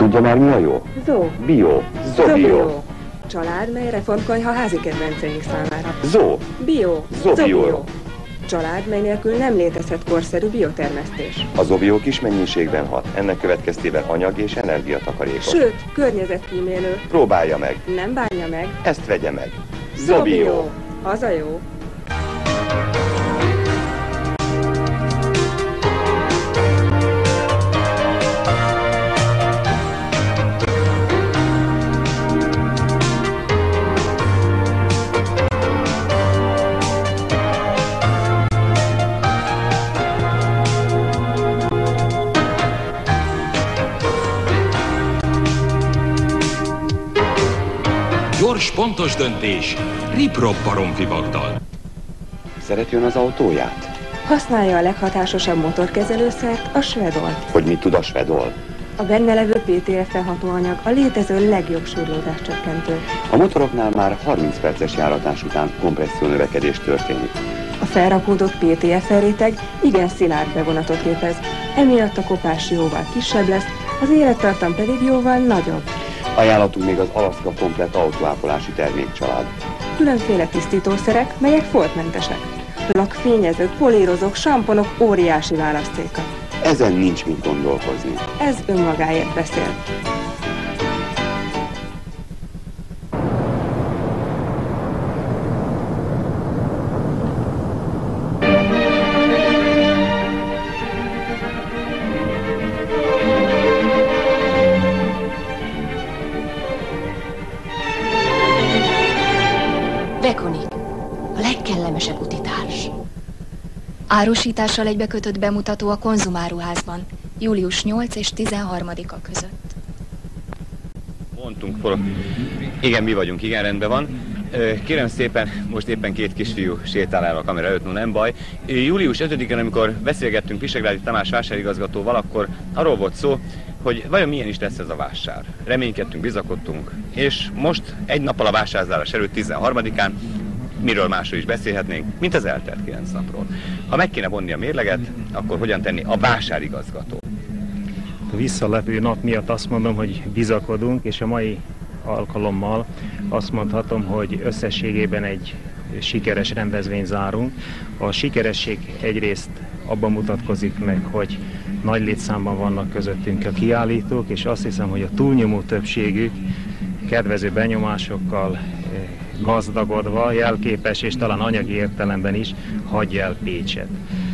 Tudja már mi a jó? Zó. Bio. Zobio. Család, mely reformkonyha házi kedvenceink számára. Zó. Bio. Zobio. Család, mely nélkül nem létezhet korszerű biotermesztés. A Zobio kis mennyiségben hat, ennek következtében anyag és energiatakarékos. Sőt, környezetkímélő. Próbálja meg. Nem bánja meg. Ezt vegye meg. Zobio. Az a jó. Gyors, pontos döntés. Riprop baromfivagdal. Szereti ön az autóját? Használja a leghatásosabb motorkezelőszert, a Svedol. Hogy mit tud a Svedol? A benne levő PTFE hatóanyag a létező legjobb súrlódáscsökkentő. A motoroknál már 30 perces járatás után kompresszió növekedés történik. A felrakódott PTFE réteg igen szilárd bevonatot képez, emiatt a kopás jóval kisebb lesz, az élettartam pedig jóval nagyobb. Ajánlatunk még az Alaszka komplett autóápolási termékcsalád. Különféle tisztítószerek, melyek foltmentesek. Lakfényezők, polírozók, samponok óriási választéka. Ezen nincs mit gondolkozni. Ez önmagáért beszél. Vekonik, a legkellemesebb utitárs. Árusítással egybekötött bemutató a Konzumáruházban, július 8 és 13-a között. Mondtunk, igen, mi vagyunk, igen, rendben van. Kérem szépen, most éppen két kisfiú sétál el a kamera előtt, no nem baj. Július 5-én, amikor beszélgettünk Visegrádi Tamás vásárigazgatóval, akkor arról volt szó, hogy vajon milyen is lesz ez a vásár. Reménykedtünk, bizakodtunk, és most egy nappal a vásárzárás előtt 13-án miről másról is beszélhetnénk, mint az eltelt 9 napról. Ha meg kéne vonni a mérleget, akkor hogyan tenni a vásárigazgató? A visszalepő nap miatt azt mondom, hogy bizakodunk, és a mai alkalommal azt mondhatom, hogy összességében egy sikeres rendezvényt zárunk. A sikeresség egyrészt abban mutatkozik meg, hogy nagy létszámban vannak közöttünk a kiállítók, és azt hiszem, hogy a túlnyomó többségük kedvező benyomásokkal gazdagodva, jelképes és talán anyagi értelemben is hagyja el Pécset.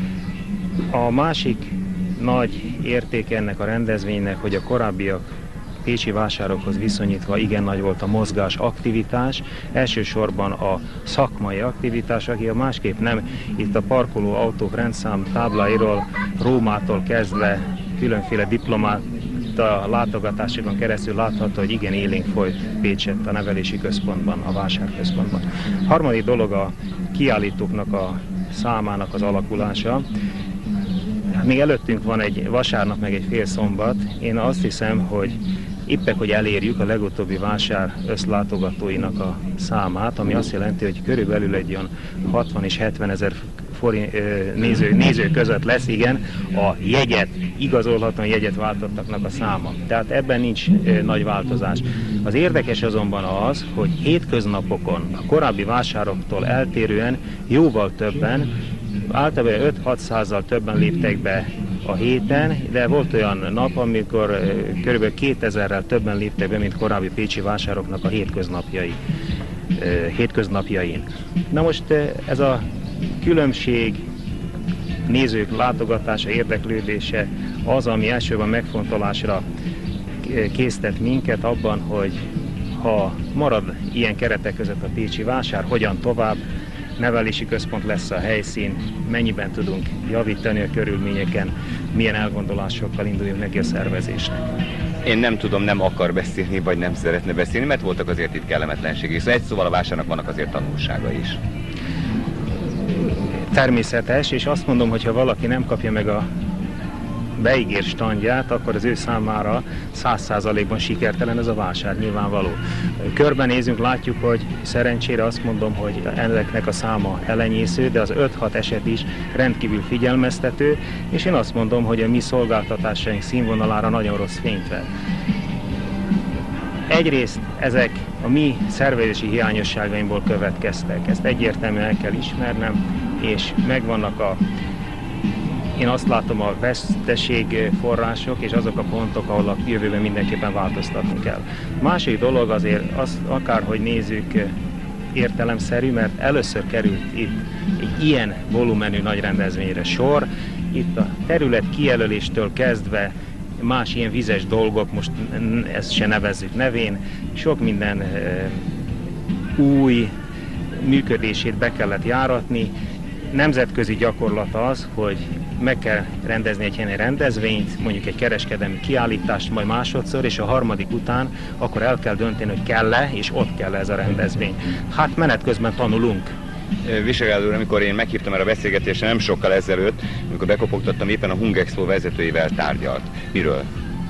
A másik nagy érték ennek a rendezvénynek, hogy a korábbiak pécsi vásárokhoz viszonyítva igen nagy volt a mozgás, aktivitás, elsősorban a szakmai aktivitás, aki a másképp nem itt a parkoló autók rendszám tábláiról, Rómától kezdve különféle diplomata látogatásokon keresztül látható, hogy igen élénk folyt Pécset a nevelési központban, a vásárközpontban. Harmadik dolog a kiállítóknak a számának az alakulása. Még előttünk van egy vasárnap, meg egy fél szombat. Én azt hiszem, hogy éppek, hogy elérjük a legutóbbi vásár összlátogatóinak a számát, ami azt jelenti, hogy körülbelül egy olyan 60 és 70 ezer néző között lesz, igen, a jegyet, igazolhatóan jegyet váltottaknak a száma. Tehát ebben nincs nagy változás. Az érdekes azonban az, hogy hétköznapokon, a korábbi vásároktól eltérően jóval többen, általában 5-600-zal többen léptek be a héten, de volt olyan nap, amikor kb. 2000-rel többen léptek be, mint korábbi pécsi vásároknak a hétköznapjain. Na most ez a különbség, nézők látogatása, érdeklődése az, ami elsőben megfontolásra késztet minket abban, hogy ha marad ilyen keretek között a pécsi vásár, hogyan tovább, nevelési központ lesz a helyszín, mennyiben tudunk javítani a körülményeken, milyen elgondolásokkal induljunk neki a szervezésnek. Én nem tudom, nem akar beszélni, vagy nem szeretne beszélni, mert voltak azért itt kellemetlenségek. Szóval egy szóval a vásárnak vannak azért tanulsága is. Természetes, és azt mondom, hogy ha valaki nem kapja meg a beígért standját, akkor az ő számára 100%-ban sikertelen ez a vásár, nyilvánvaló. Körbenézünk, látjuk, hogy szerencsére azt mondom, hogy ennek a száma elenyésző, de az 5-6 eset is rendkívül figyelmeztető, és én azt mondom, hogy a mi szolgáltatásaink színvonalára nagyon rossz fényt vet. Egyrészt ezek a mi szervezési hiányosságaimból következtek. Ezt egyértelműen el kell ismernem, és megvannak én azt látom, a veszteség források és azok a pontok, ahol a jövőben mindenképpen változtatni kell. Második dolog azért, azt akárhogy nézzük, értelemszerű, mert először került itt egy ilyen volumenű nagy rendezvényre sor. Itt a terület kijelöléstől kezdve más ilyen vizes dolgok, most ezt se nevezzük nevén, sok minden új működését be kellett járatni. Nemzetközi gyakorlat az, hogy meg kell rendezni egy ilyen rendezvényt, mondjuk egy kereskedelmi kiállítást, majd másodszor, és a harmadik után akkor el kell dönteni, hogy kell-e, és ott kell ez a rendezvény. Hát menet közben tanulunk. Visegrádó úr, amikor én meghívtam erre a beszélgetésre nem sokkal ezelőtt, amikor bekopogtattam, éppen a Hungexpo vezetőivel tárgyalt. Miről?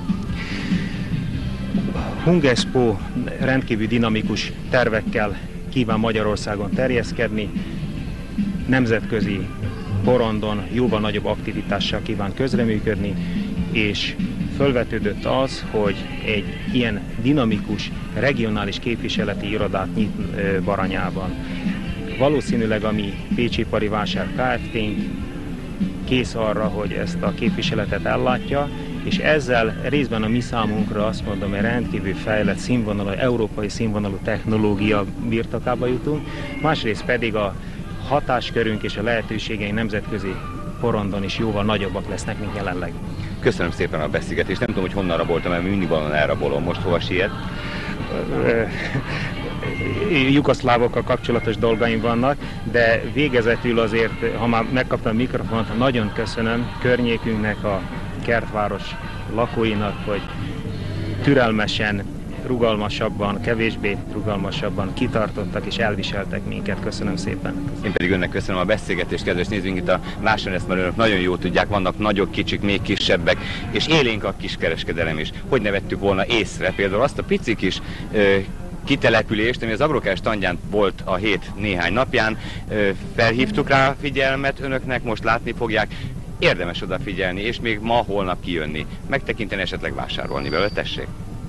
Hungexpo rendkívül dinamikus tervekkel kíván Magyarországon terjeszkedni, nemzetközi porondon jóval nagyobb aktivitással kíván közreműködni, és fölvetődött az, hogy egy ilyen dinamikus regionális képviseleti irodát nyit Baranyában. Valószínűleg a mi Pécsipari Vásár Kft-nk kész arra, hogy ezt a képviseletet ellátja, és ezzel részben a mi számunkra azt mondom, hogy rendkívül fejlett színvonalú, európai színvonalú technológia birtokába jutunk, másrészt pedig a hatáskörünk és a lehetőségeink nemzetközi porondon is jóval nagyobbak lesznek, mint jelenleg. Köszönöm szépen a beszélgetést. Nem tudom, hogy honnan raboltam, mert mindig valahol elrabolom. Most hova siet? Jugoszlávokkal kapcsolatos dolgaim vannak, de végezetül azért, ha már megkaptam a mikrofont, nagyon köszönöm környékünknek, a kertváros lakóinak, hogy türelmesen, rugalmasabban, kevésbé rugalmasabban kitartottak és elviseltek minket. Köszönöm szépen. Én pedig önnek köszönöm a beszélgetést, kedves nézőink, itt a vásáron, ezt már önök nagyon jól tudják, vannak nagyok, kicsik, még kisebbek, és élénk a kiskereskedelem is. Hogy ne vettük volna észre például azt a pici kis kitelepülést, ami az Agrokert standján volt a hét néhány napján. Felhívtuk rá a figyelmet önöknek, most látni fogják. Érdemes odafigyelni, és még ma, holnap kijönni, megtekinteni, esetleg vásárolni belőle, tessék.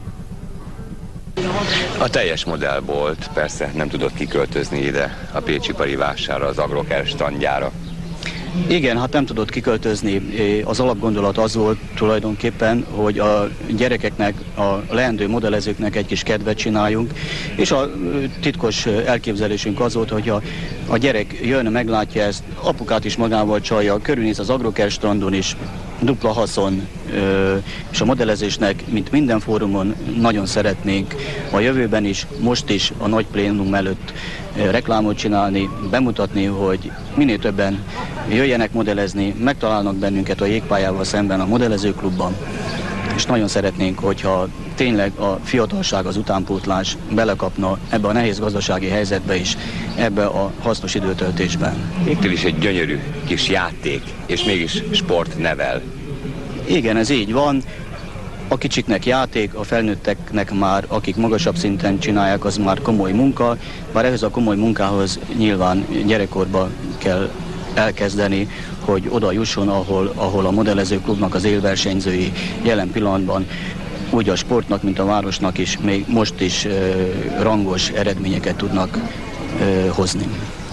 A teljes modellbolt persze nem tudott kiköltözni ide a Pécsipari Vásárra, az Agrokert standjára. Igen, hát nem tudott kiköltözni. Az alapgondolat az volt tulajdonképpen, hogy a gyerekeknek, a leendő modellezőknek egy kis kedvet csináljunk, és a titkos elképzelésünk az volt, hogy a gyerek jön, meglátja ezt, apukát is magával csalja, körülnéz az Agrokert strandon is, dupla haszon, és a modellezésnek, mint minden fórumon nagyon szeretnénk a jövőben is, most is a nagy plénum előtt reklámot csinálni, bemutatni, hogy minél többen jöjjenek modellezni, megtalálnak bennünket a jégpályával szemben a modellezőklubban, és nagyon szeretnénk, hogyha tényleg a fiatalság, az utánpótlás belekapna ebbe a nehéz gazdasági helyzetbe is, ebbe a hasznos időtöltésben. Végtől is egy gyönyörű kis játék, és mégis sport nevel. Igen, ez így van. A kicsiknek játék, a felnőtteknek már, akik magasabb szinten csinálják, az már komoly munka, bár ehhez a komoly munkához nyilván gyerekkorba kell elkezdeni, hogy oda jusson, ahol a modellezőklubnak az élversenyzői jelen pillanatban úgy a sportnak, mint a városnak is még most is rangos eredményeket tudnak hozni.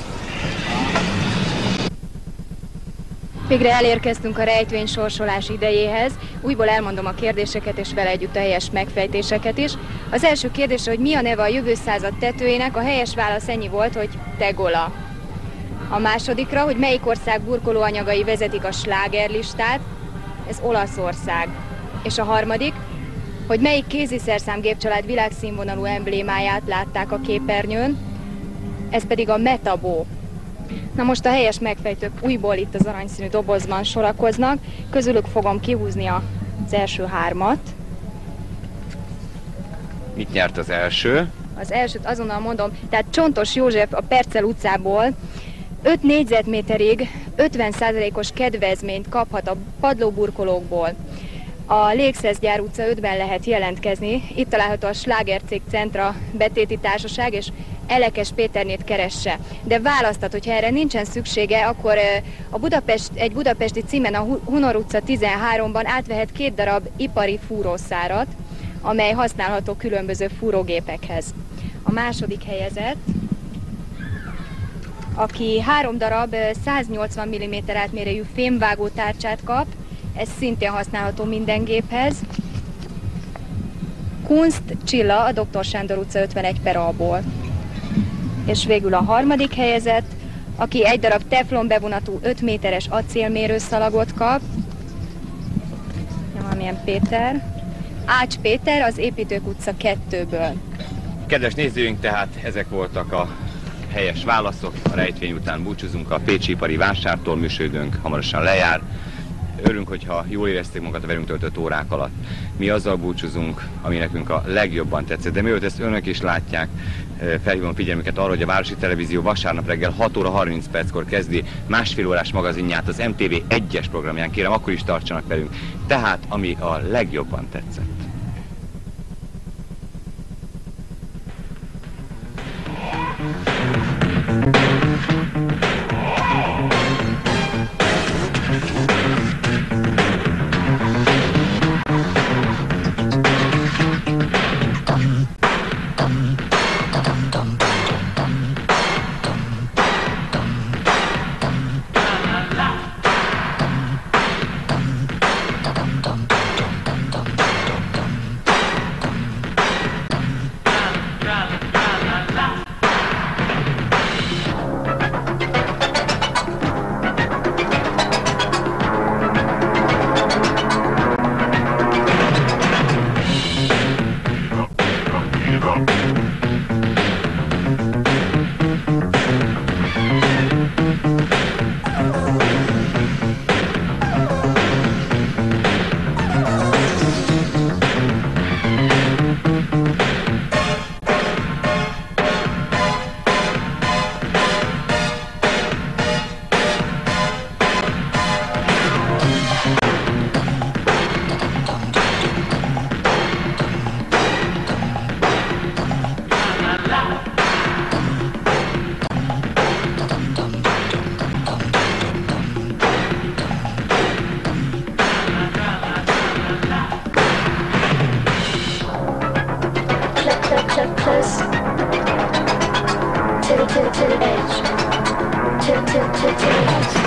Végre elérkeztünk a rejtvény sorsolás idejéhez. Újból elmondom a kérdéseket, és vele együtt a helyes megfejtéseket is. Az első kérdés, hogy mi a neve a jövő század tetőjének, a helyes válasz ennyi volt, hogy Tegola. A másodikra, hogy melyik ország burkolóanyagai vezetik a slágerlistát, ez Olaszország. És a harmadik, hogy melyik kéziszerszámgépcsalád világszínvonalú emblémáját látták a képernyőn, ez pedig a Metabo. Na most a helyes megfejtők újból itt az aranyszínű dobozban sorakoznak, közülük fogom kihúzni az első hármat. Mit nyert az első? Az elsőt azonnal mondom, tehát Csontos József a Percel utcából 5 négyzetméterig 50%-os kedvezményt kaphat a padlóburkolókból. A Lékszeszgyár utca 5-ben lehet jelentkezni, itt található a Sláger Cég Centra betéti társaság, és Elekes Péternét keresse. De választat, hogyha erre nincsen szüksége, akkor egy budapesti címen a Hunor utca 13-ban átvehet 2 darab ipari fúrószárat, amely használható különböző fúrógépekhez. A második helyezett, aki 3 darab 180 mm átmérőjű fémvágó tárcsát kap, ez szintén használható minden géphez. Kunst Csilla a Dr. Sándor utca 51/A-ból. És végül a harmadik helyezett, aki 1 darab teflon bevonatú 5 méteres acélmérőszalagot kap. Valamilyen Péter. Ács Péter az Építők utca 2-ből. Kedves nézőink, tehát ezek voltak a helyes válaszok. A rejtvény után búcsúzunk a pécsi ipari vásártól, műsoridőnk hamarosan lejár. Örülünk, hogyha jól érezték magukat a velünk töltött órák alatt. Mi azzal búcsúzunk, ami nekünk a legjobban tetszett. De mielőtt ezt önök is látják, felhívom figyelmüket arra, hogy a Városi Televízió vasárnap reggel 6 óra 30 perckor kezdi másfél órás magazinját az MTV 1-es programján. Kérem, akkor is tartsanak velünk. Tehát, ami a legjobban tetszett. to the edge, to the edge.